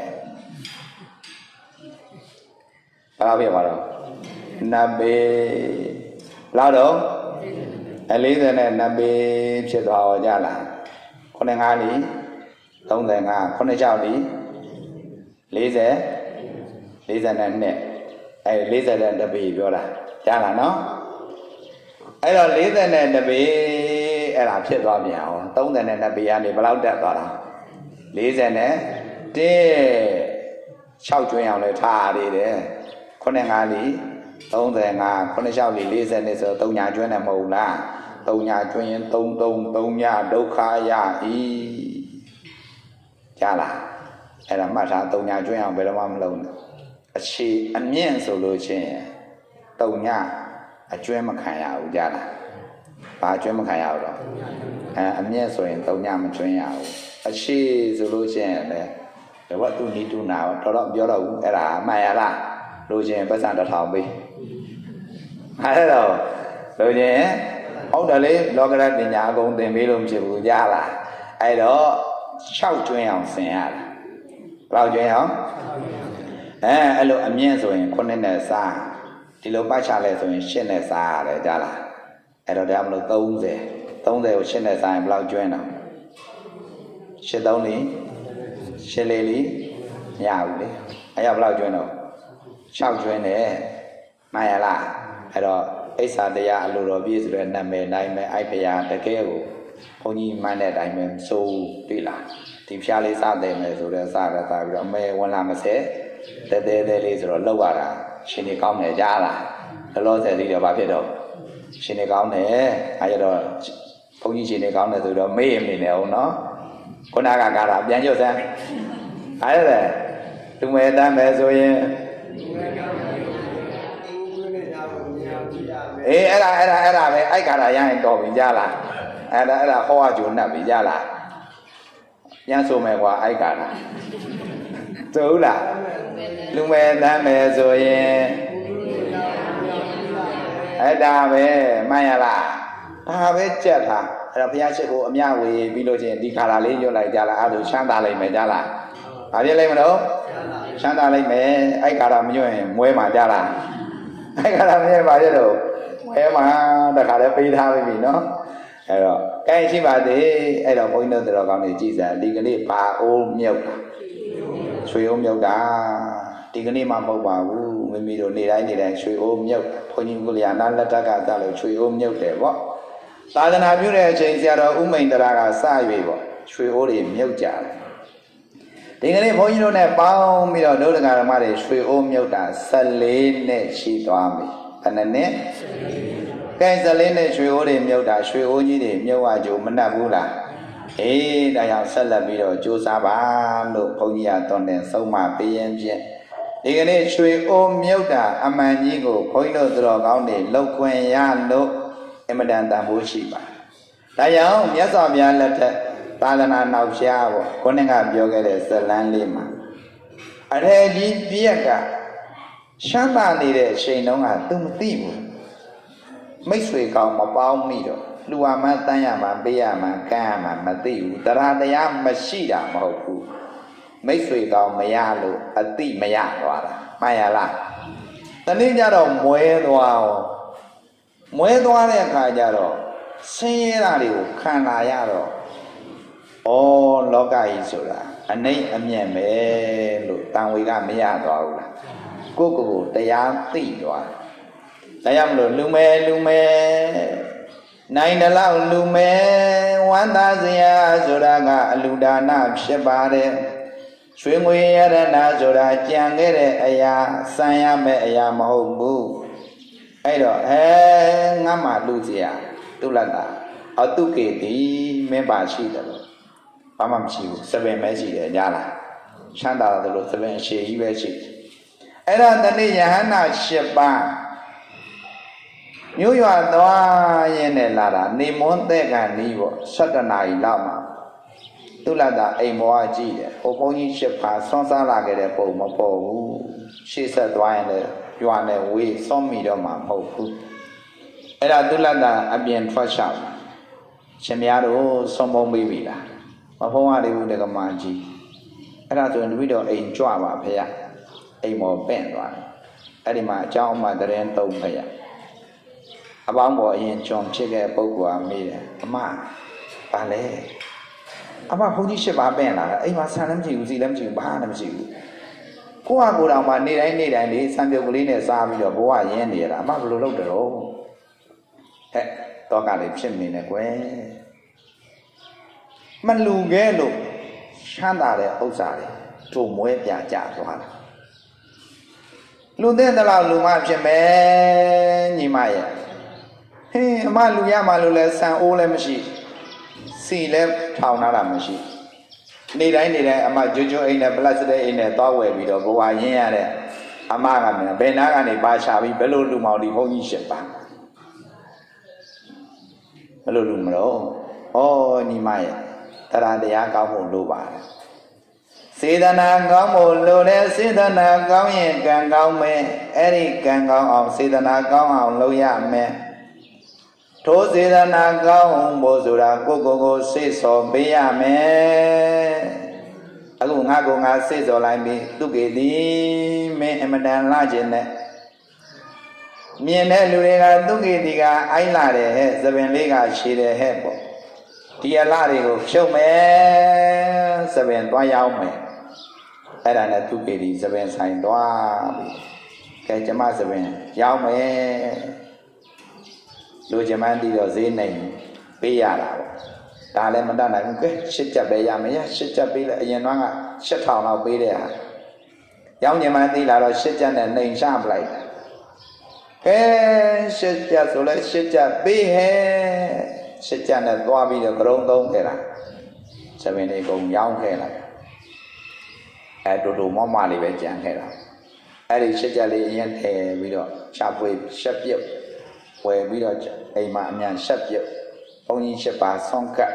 bao nhiêu mà đâu, năm bị, lao đâu, lấy cái này năm bị chết vào ra là, con này ngay đi, không thể ngay, con này sao đi lý giải lý giải này nè ai lý giải này đặc biệt rồi là cha là nó ấy là lý giải này đặc biệt ai làm chuyện vào mèo tống giải này đặc biệt anh đi bao lâu đẹp vào đó lý giải này thế sau chuyện nào lại thà đi để con này ngà lý tống giải ngà con này sau lý lý giải này sợ tống nhà chuyện này màu là tống nhà chuyện tống tống tống nhà đâu khai ya ý cha là ai làm mà sao tàu nhà chuyên hàng về làm ăn lâu nữa, chỉ anh miên số lối chuyện tàu nhà chuyên mà khai ảo ra là, bà chuyên mà khai ảo đó, anh miên số hiện tàu nhà mà chuyên ảo, chỉ số lối chuyện đấy, để vợ tu ní tu nào, đó đó biểu đâu, ai là mai là, lối chuyện bắt sang đó thòng đi, hay đâu, lối chuyện, ông đã lấy lo cái đó thì nhà cũng tìm biết luôn chịu ra là, ai đó sau chuyên hàng xem à bao nhiêu hả? À, alo anh em rồi, con nên là xa, thì lúc ba cha lại rồi, xin là xa rồi ra là, alo đem lúc tông gì, tông gì xin là xa bao nhiêu nào? Xin tông lý, xin lê lý, nhà đi, ai bao nhiêu nào? Sao chuyện này, mai là, alo, ấy sao đây à, alo rồi biết rồi nằm bên đây mấy ai phải à, để kêu, không như mai này đây mình sâu đi là. Thì phía lấy sao để mà rồi ra sao ra sao rồi mấy quan làm mà sẽ để để để lấy rồi lâu à ra xin đi công này ra là lâu sẽ đi được bao nhiêu đâu xin đi công này ai rồi không như xin đi công này từ đó mấy em này nè nó con nào cả cả làm dán vô xem ấy là chúng mày đang mẹ rồi ê ấy là ấy là ấy là mẹ ấy cả là yang tổ bị ra là ấy là ấy là hoa chuẩn là bị ra là nhà số mẹ qua ai cả là chú là lúc mẹ đã mẹ rồi ấy đa về mai là ta về chết hả rồi bây giờ sẽ có âm nhạc về video trên đi khá là lấy vô lại ra là ado sáng ta lấy mẹ ra là à biết lấy mà đâu sáng ta lấy mẹ ai cả là như vậy mua mà ra là ai cả là như vậy chứ đâu em mà đặc khá là phi tha vì nó rồi cái chi mà để ai đó bôi nữa từ đó còn để chi ra đi cái này bà ôm nhiều suy ôm nhiều đã đi cái này mà bảo bảo mình bị đồ này đây này đây suy ôm nhiều thôi nhưng có liền ăn là tất cả ta lại suy ôm nhiều để vợ ta là nào biết là chuyện gì đó ôm mình ta là sai vì vợ suy ôm thì nhiều chả đi cái này thôi nhưng này bao mình đâu đâu là mà để suy ôm nhiều đã sân lên này chỉ toàn mình anh nên nè cái giờ lên này suy ôm thì nhiều đã suy ôm như thì nhiều à chủ mình đã vui là ê đại học sân là bị đồ chú sa ba nụ phong nhà toàn đèn sâu mà bị em chuyện thì cái này suy ôm nhiều đã âm anh như của khối nô từ đó cao để lâu quen ya nô em mà đang tạm bố chỉ bà đại học nhớ sao nhà là thật ta là nào nào xa bộ có nên gặp vô cái để sơ lan lên mà ở đây đi biết cả sáng ta đi để xây nông à tôi một tí bộ mấy suy cầu mà bao mi rồi လူဝမတန်းရမှာပေးရမှာကမ်းရမှာမသိဘူးတရားတရားမရှိတာမဟုတ်ဘူးမိတ်ဆွေကောင်းမရလို့အတိမရသွားတာမှန်ရလားတနေ့ကျတော့မွဲသွားအောင်မွဲသွားတဲ့အခါကျတော့ဆင်းရဲတာတွေကိုခံလာရတော့ဩလောကကြီးဆိုတာအနိမ့်အမြင့်ပဲလို့တန်ဝေကမရသွားဘူးလားကိုယ့်ကိုယ်ကိုတရားသိသွားဒါကြောင့်မလို့လူမဲလူမဲနိုင်တယ်လို့လူမဲဝမ်းသာစရာဆိုတာကအလူဒါနဖြစ်ပါတယ်ရွှေငွေရတနာဆိုတာကြံခဲ့တဲ့အရာစံရမယ့်အရာမဟုတ်ဘူးအဲ့တော့အဲငါမှလူစရာတုလတ်တာအတုကေတိမင်းပါရှိတယ်လို့ဘာမှမရှိဘူးစပင်ပဲရှိတယ်ညာလားချမ်းသာတယ်လို့စပင်အရှိကြီးပဲရှိအဲ့ဒါတနေ့ယဟန္တာ၈ပါးမြို့ရွာသွားရင်းနဲ့လာတာနေမွန်းတဲ့ကန်နီးပေါ့၁၇နာရီလောက်မှာတုလတ်တာအိမ်ဘွားကြည့်တယ်ဟိုဘုန်းကြီး၈ပါးဆွမ်းစားလာခဲ့တဲ့ပုံမပေါ်ဘူးရှေ့ဆက်သွားရင်လည်းရွာနဲ့ဝေးစောမိတော့မှမဟုတ်ဘူးအဲ့ဒါတုလတ်တာအပြင်ထွက်လျှောက်ရှင်များတို့ဆုံးမပေးပြီလားမဖုံးရသေးဘူးတက္ကမကြီးအဲ့ဒါဆိုရင်တပည့်တော်အိမ်ကြွပါဖေရအိမ်မော်ပင့်သွားတယ်အဲ့ဒီမှာအเจ้าအမတရင်သုံးဖေရအပေါင်းပေါ်အရင်ကျွန်ဖြစ်ခဲ့ပုဂ္ဂိုလ်ကမေးတယ်အမဘာလဲအမဘုန်းကြီး၈ပါးပင့်လာတယ်အိမ်မှာဆန်လည်းမရှိဘူးစီလည်းမရှိဘူးဘာလည်းမရှိဘူးကိုကကိုယ်တော်မှနေတိုင်းနေတိုင်းလေးစံပြုတ်ကလေးနဲ့စားပြီးတော့ဘဝရင်းနေရတာအမဘယ်လိုလုပ်တယ်တော့ဟဲ့တော့ကလေးဖြစ်နေတယ်ကွယ်မလူခဲ့လို့ချမ်းသာတဲ့ဥစ္စာတွေတို့မွဲပြကြသွားတာလူတဲ့တလောက်လူမဖြစ်မယ်ညီမရဲ့ဟင်းအမလူရမှလို့လဲဆန်အိုးလည်းမရှိစီလည်းထောင်ထားတာမရှိနေတိုင်းနေတိုင်းအမကြွကြွအိမ်နဲ့ပလတ်စတဲ့အိမ်နဲ့သွားဝယ်ပြီးတော့ဘဝရင်းရတဲ့အမကမြင်ဘယ်နာကနေပါချပြီးဘယ်လိုလူမောင်ဒီဘုန်းကြီးရှစ်ပါဘယ်လိုလူမလို့ဩညီမရဲ့တရားတရားကောင်းဖို့လိုပါတယ်စေတနာကောင်းဖို့လိုတယ်စေတနာကောင်းရင်ကံကောင်းမယ်အဲ့ဒီကံကောင်းအောင်စေတနာကောင်းအောင်လုပ်ရမယ်ထိုစေတနာကောင်းဖို့ဆိုတာကိုကိုကိုစိတ်ဆော်ပေးရမယ်အခုငါကိုငါစိတ်ဆော်လိုက်ပြီးသူကေတိမင်းအမတန်လာခြင်းနဲ့မြင်တဲ့လူတွေကသူကေတိကအိုင်းလာတယ်ဟဲ့သပင်လေးကရှည်တယ်ဟဲ့ပေါ့ဒီအလားတွေကိုဖြုတ်မယ်သပင်သွားရောက်မယ်အဲ့ဒါနဲ့သူကေတိသပင်ဆိုင်သွားပြီကဲကျမသပင်ရောက်မယ်လူကျမန်းတီတော့ဈေးနိုင်ပေးရတာပေါ့ဒါလည်းမတတ်နိုင်ဘူးကဲရှစ်ချက်ပဲရမယ်ရရှစ်ချက်ပေးလိုက်အရင်တော့ကရှစ်ထောင်လောက်ပေးတဲ့ဟာရောင်းကျမန်းတီလာတော့ရှစ်ချက်နဲ့နှိမ်ချပလိုက်ကဲရှစ်ချက်ဆိုလဲရှစ်ချက်ပေးဟဲ့ရှစ်ချက်နဲ့သွားပြီးတော့ကရုံသုံးခဲ့တာသပင်လေးကုန်ရောင်းခဲ့လိုက်အဲတူတူမောက်မလေးပဲကြံခဲ့တာအဲ့ဒီရှစ်ချက်လေးအရင်ထည့်ပြီးတော့ရှာဖွေရှက်ပြုတ်ဝယ်ပြီးတော့အိမ်မှာအမြန်ရှက်ပြုတ်ဘုန်းကြီးရှစ်ပါးဆွမ်းကပ်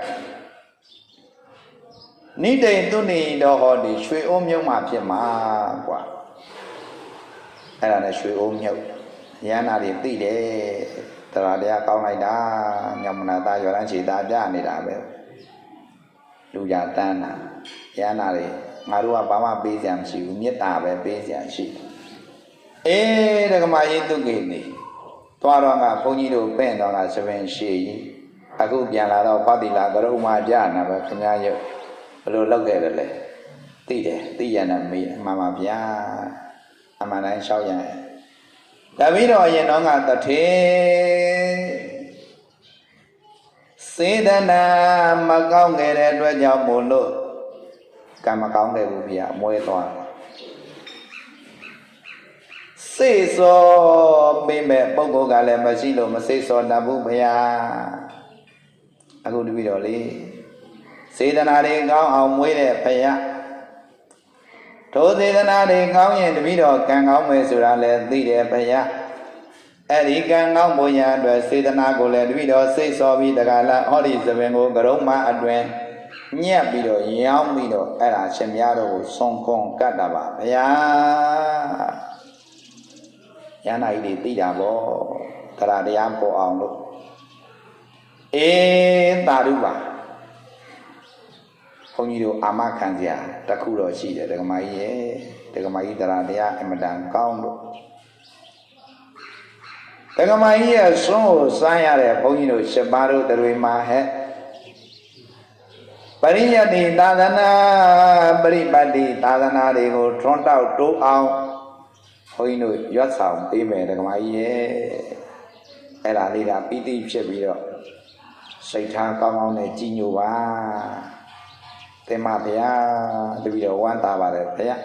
နိတိန်သူနေတော့ဟောဒီရွှေအိုးမြုပ်မှဖြစ်မှာကွာအဲ့ဒါနဲ့ရွှေအိုးမြုပ်ရဟန္တာတွေသိတယ်တရားတရားကောင်းလိုက်တာညမနာသားရွာလန်းချီသားပြနေတာပဲလူကြတန်းတာရဟန္တာတွေငါတို့ကဘာမှပေးစရာမရှိဘူးမေတ္တာပဲပေးစရာရှိအေးဒကမကြီးသူကေနေသွားတော့ကဘုန်းကြီးတို့ပင့်တော့ကသပင်ရှည်ကြီးအခုပြန်လာတော့ဖတ်တိလာကရုံမှာပြနာပဲခင်ဗျားရုပ်ဘယ်လိုလုပ်ခဲ့တယ်လဲသိတယ်သိရနဲ့မေးအမှန်ပါဗျာအမှန်တိုင်းလျှောက်ရရင်ဒါပြီးတော့အရင်တော့ကတထေစေတနာမကောင်းခဲ့တဲ့အတွက်ကြောင့်မို့လို့ကံမကောင်းခဲ့ဘူးဗျာမွဲသွားစိတ်စောပေးမဲ့ပုဂ္ဂိုလ်ကလည်းမရှိလို့မစိတ်စောတတ်ဘူးဗျာအခုတပည့်တော်လေးစေတနာတွေကောင်းအောင်မွေးတဲ့ဖယာထိုစေတနာတွေကောင်းရင်တပည့်တော်ကံကောင်းမယ်ဆိုတာလည်းသိတယ်ဖယာအဲ့ဒီကံကောင်းဖို့ရအတွက်စေတနာကိုလည်းတပည့်တော်စိတ်စောပြီးတကလားဟောဒီသဘင်ကိုကရုံးမအတွင်ညက်ပြီးတော့ရောင်းပြီးတော့အဲ့ဒါရှင်များတော်ကိုဆုံးကွန်ကတ်တာပါဗျာရဟန္တာကြီးတွေသိတာပေါ့တရားတရားပေါ်အောင်လို့ ê ta đúng bà không như đồ ama khăn gì à ta khu rồi chỉ để được máy ấy được máy ta ra đây em mà đang cao độ được máy ấy số sai à đấy không như đồ sẽ ba đồ từ mà hết Pariyati tadana paripati tadana để cô tròn tàu trú ao hồi nổi giót sòng tí mẹ được máy ấy hay là đi ra pt sẽ bị rồi xảy ra con ông này chi nhiều quá thế mà thế à từ bây giờ quan ta bà đấy thế à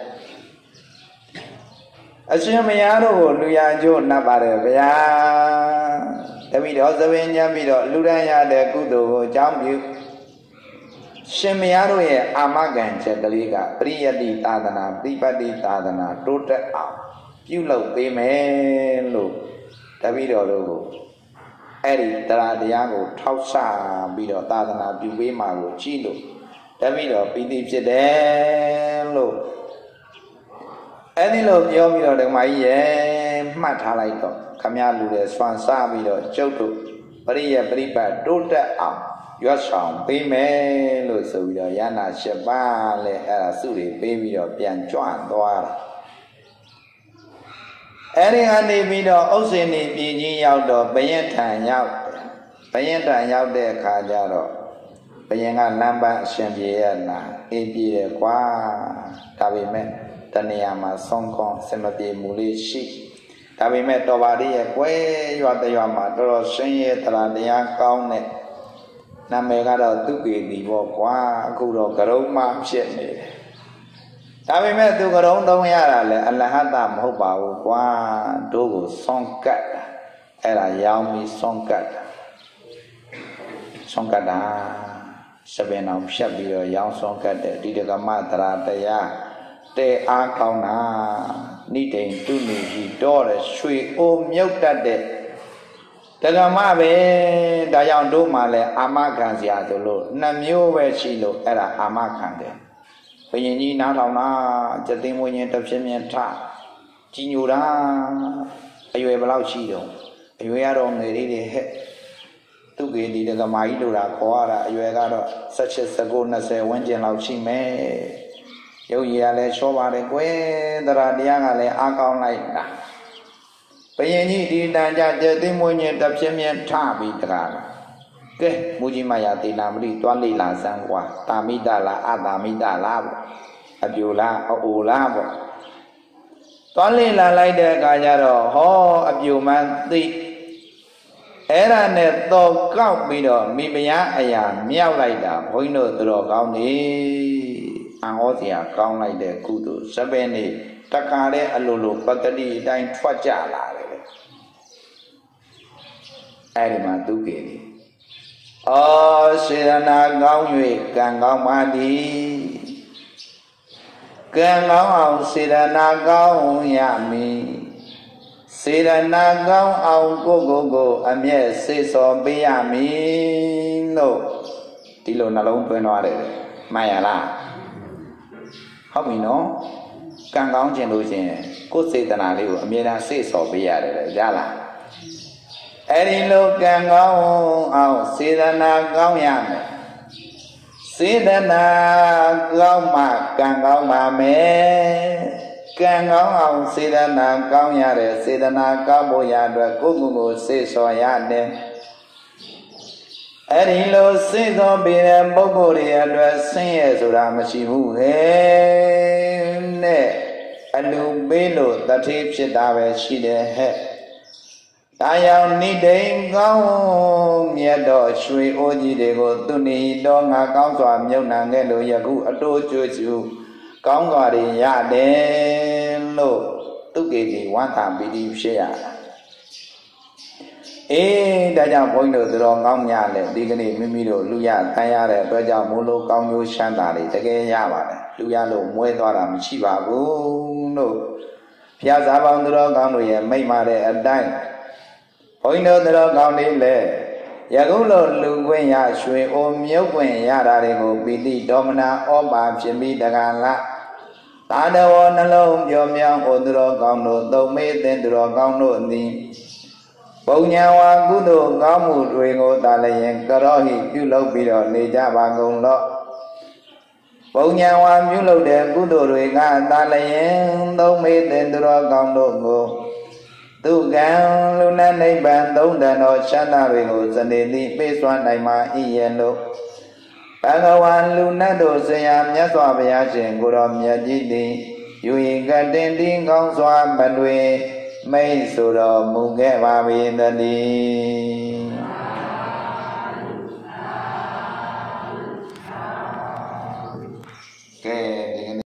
ở trên mấy nhà đó lưu nhà chỗ nạp bà đấy thế à thế bây giờ giờ bên nhà bây giờ lưu ra nhà để cứu đồ cháu biểu trên mấy nhà đó ye amagan chết cái gì cả priyati tadana pripati tadana total out yêu lâu thế mẹ luôn thế bây giờ đâu ai đi tara dia ko thau sa bi do tadana pyu pe ma ko chi lo tap pi do piti phit de lo ai di lo pyo pi do dhamma ji ye mat tha lai to khamya lu de swan sa pi do chou tu pariya paripat to tat aung yuat saung pe me lo so pi do yana eight pa le ai da su de pe pi do pian chwan twa laအဲ့ဒီကနေပြီးတော့ဥစ္စေနေပြည်ကြီးရောက်တော့ဘယင်ထံရောက်ဘယင်ထံရောက်တဲ့အခါကျတော့ဘယင်ကလမ်းပန်းအရှင်ပြေရနာအေးပြေတယ်ကွာဒါပေမဲ့တဏှာမှာဆုံးခွန်စမပြေမူလေးရှိဒါပေမဲ့တော်ပါရရဲ့ကွယ်ရွာတရွာမှာတော်တော်ဆင်းရဲတရားတရားကောင်းတဲ့နာမည်ကတော့သူကေတီပေါ့ကွာအခုတော့ကရုံးမှဖြစ်နေတယ်ဒါပေမဲ့သူကရုံးသုံးရတာလေအလဟတမဟုတ်ပါဘူးကွာတို့ကိုဆွန်ကတ်အဲ့ဒါရောင်းပြီးဆွန်ကတ်ဆွန်ကတ်တာစပင်အောင်ဖြတ်ပြီးတော့ရောင်းဆွန်ကတ်တဲ့ဒီတကမတရာတရားတဲအားကောင်းတာနိတိန်သူနေကြီးတော့တဲ့ရွှေအိုးမြုပ်တတ်တဲ့တကမပဲဒါကြောင့်တို့မှလည်းအာမခံစရာဆိုလို့နှစ်မျိုးပဲရှိလို့အဲ့ဒါအာမခံတယ်ဘယင်ကြီးနားထောင်တာကျသိမွေးရင်တစ်ပြင်းပြင်းထကြီးညိုတာအရွယ်ဘယ်လောက်ရှိတော့အရွယ်ကတော့ငယ်လေးတွေဟဲ့သူကေဒီတကမာကြီးတို့တာခေါ်ရတာအရွယ်ကတော့eighteen nineteen twentyဝန်းကျင်လောက်ရှိမယ်ရုပ်ရည်ကလည်းချောပါတယ်ကွယ်တရားတရားကလည်းအားကောင်းလိုက်တာဘယင်ကြီးဒီတန်ကြကျသိမွေးရင်တစ်ပြင်းပြင်းထပြီးတကားကဲမူကြီးမယာတေနာမတိတွားလိလာစမ်းကွာတာမိတလားအတာမိတလားပေါ့အပြူလားအိုလားပေါ့တွားလိလာလိုက်တဲ့အခါကျတော့ဟောအပြူမှန်းသိအဲ့ဒါနဲ့တော့ကောက်ပြီးတော့မိမယားအရာမြောက်လိုက်တာဘုန်းကြီးတို့တော်ကောင်းနေအံဟောစရာကောင်းလိုက်တဲ့ကုသိုလ်စပယ်နေတခါတဲ့အလိုလိုပတ္တိအတိုင်းထွက်ကြလာတယ်လေအဲ့ဒီမှာသူကေတယ်အော်စေရနာကောင်း၍ကံကောင်းပါသည်ကံကောင်းအောင်စေရနာကောင်းရမည်စေရနာကောင်းအောင်ကိုကိုကိုအမျက်စေစောပေးရမည်လို့ဒီလိုနှလုံးသွင်းသွားတယ်မှန်ရလားဟုတ်ပြီနော်ကံကောင်းခြင်းလို့ရှင်ကိုယ်စေတနာလေးကိုအမြဲတမ်းစေစောပေးရတယ်လေရလားအဲ့ဒီလိုကံကောင်းအောင်စေတနာကောင်းရမယ်စေတနာကောင်းမှကံကောင်းပါမယ်ကံကောင်းအောင်စေတနာကောင်းရတဲ့စေတနာကောင်းဖို့ရအတွက်ကိုယ်ကိုယ်ကိုစေစောရတယ်အဲ့ဒီလိုစေစောပြီးတဲ့ပုဂ္ဂိုလ်တွေအတွက်ဆင်းရဲဆိုတာမရှိဘူးဟဲ့နဲ့အလူပေးလို့တတိဖြစ်တာပဲရှိတယ်ဟဲ့ဒါကြောင့်နိဒိန်ကောင်းမြတ်တော်ရွှေအိုးကြီးတွေကိုသူနေတော်ငါကောင်းစွာမြုပ်နှံခဲ့လို့ယခုအတိုးကျွကျူကောင်းစွာတွေရတယ်လို့သူကေကြီးဝမ်းသာပီတိဖြစ်ရတာအေးဒါကြောင့်ဘုန်းကြီးတို့သူတော်ကောင်းများလဲဒီကနေ့မိမိတို့လူရတန်ရတဲ့အတွက်ကြောင့်မိုးလို့ကောင်းကျိုးချမ်းသာတွေတကယ်ရပါတယ်လူရလို့မွဲသွားတာမရှိပါဘူးလို့ဘုရားစာပေါင်းသူတော်ကောင်းတို့ရဲ့မိတ်မာတဲ့အတိုင်းဘုန်းကြီးတို့တော်ကောင်းလေးလဲယခုလိုလူခွင့်ရရွှေအိုမြုပ်ခွင့်ရတာတွေကိုပီတိဒေါမနာဩပါဖြစ်ပြီးတကလားသာတဝနှလုံးပြောင်းမြောင်းဩသူတော်ကောင်းတို့သုံးမေးတဲ့သူတော်ကောင်းတို့သည် Bầu nhà hoa cú đồ có một người ngô ta là yên cơ đó hi chú lâu bị đó nê cha bà ngông đó. Bầu nhà hoa chú lâu đèn cú đồ rồi ngà ta là yên đâu mê tên tôi đó con đồ ngô. Tu cao lưu năn này bàn tống đàn họ chán ta rồi ngô dân đề đi bê xoan này mà y yên lộ. Bà ngô hoàn lưu năn đồ xe yam nhá xoa bà yá trên cô đòm nhá chí đi. Dù ý gà tên tiếng con xoa bà đuê. Mấy số đó mù ghé bà bì tân đi.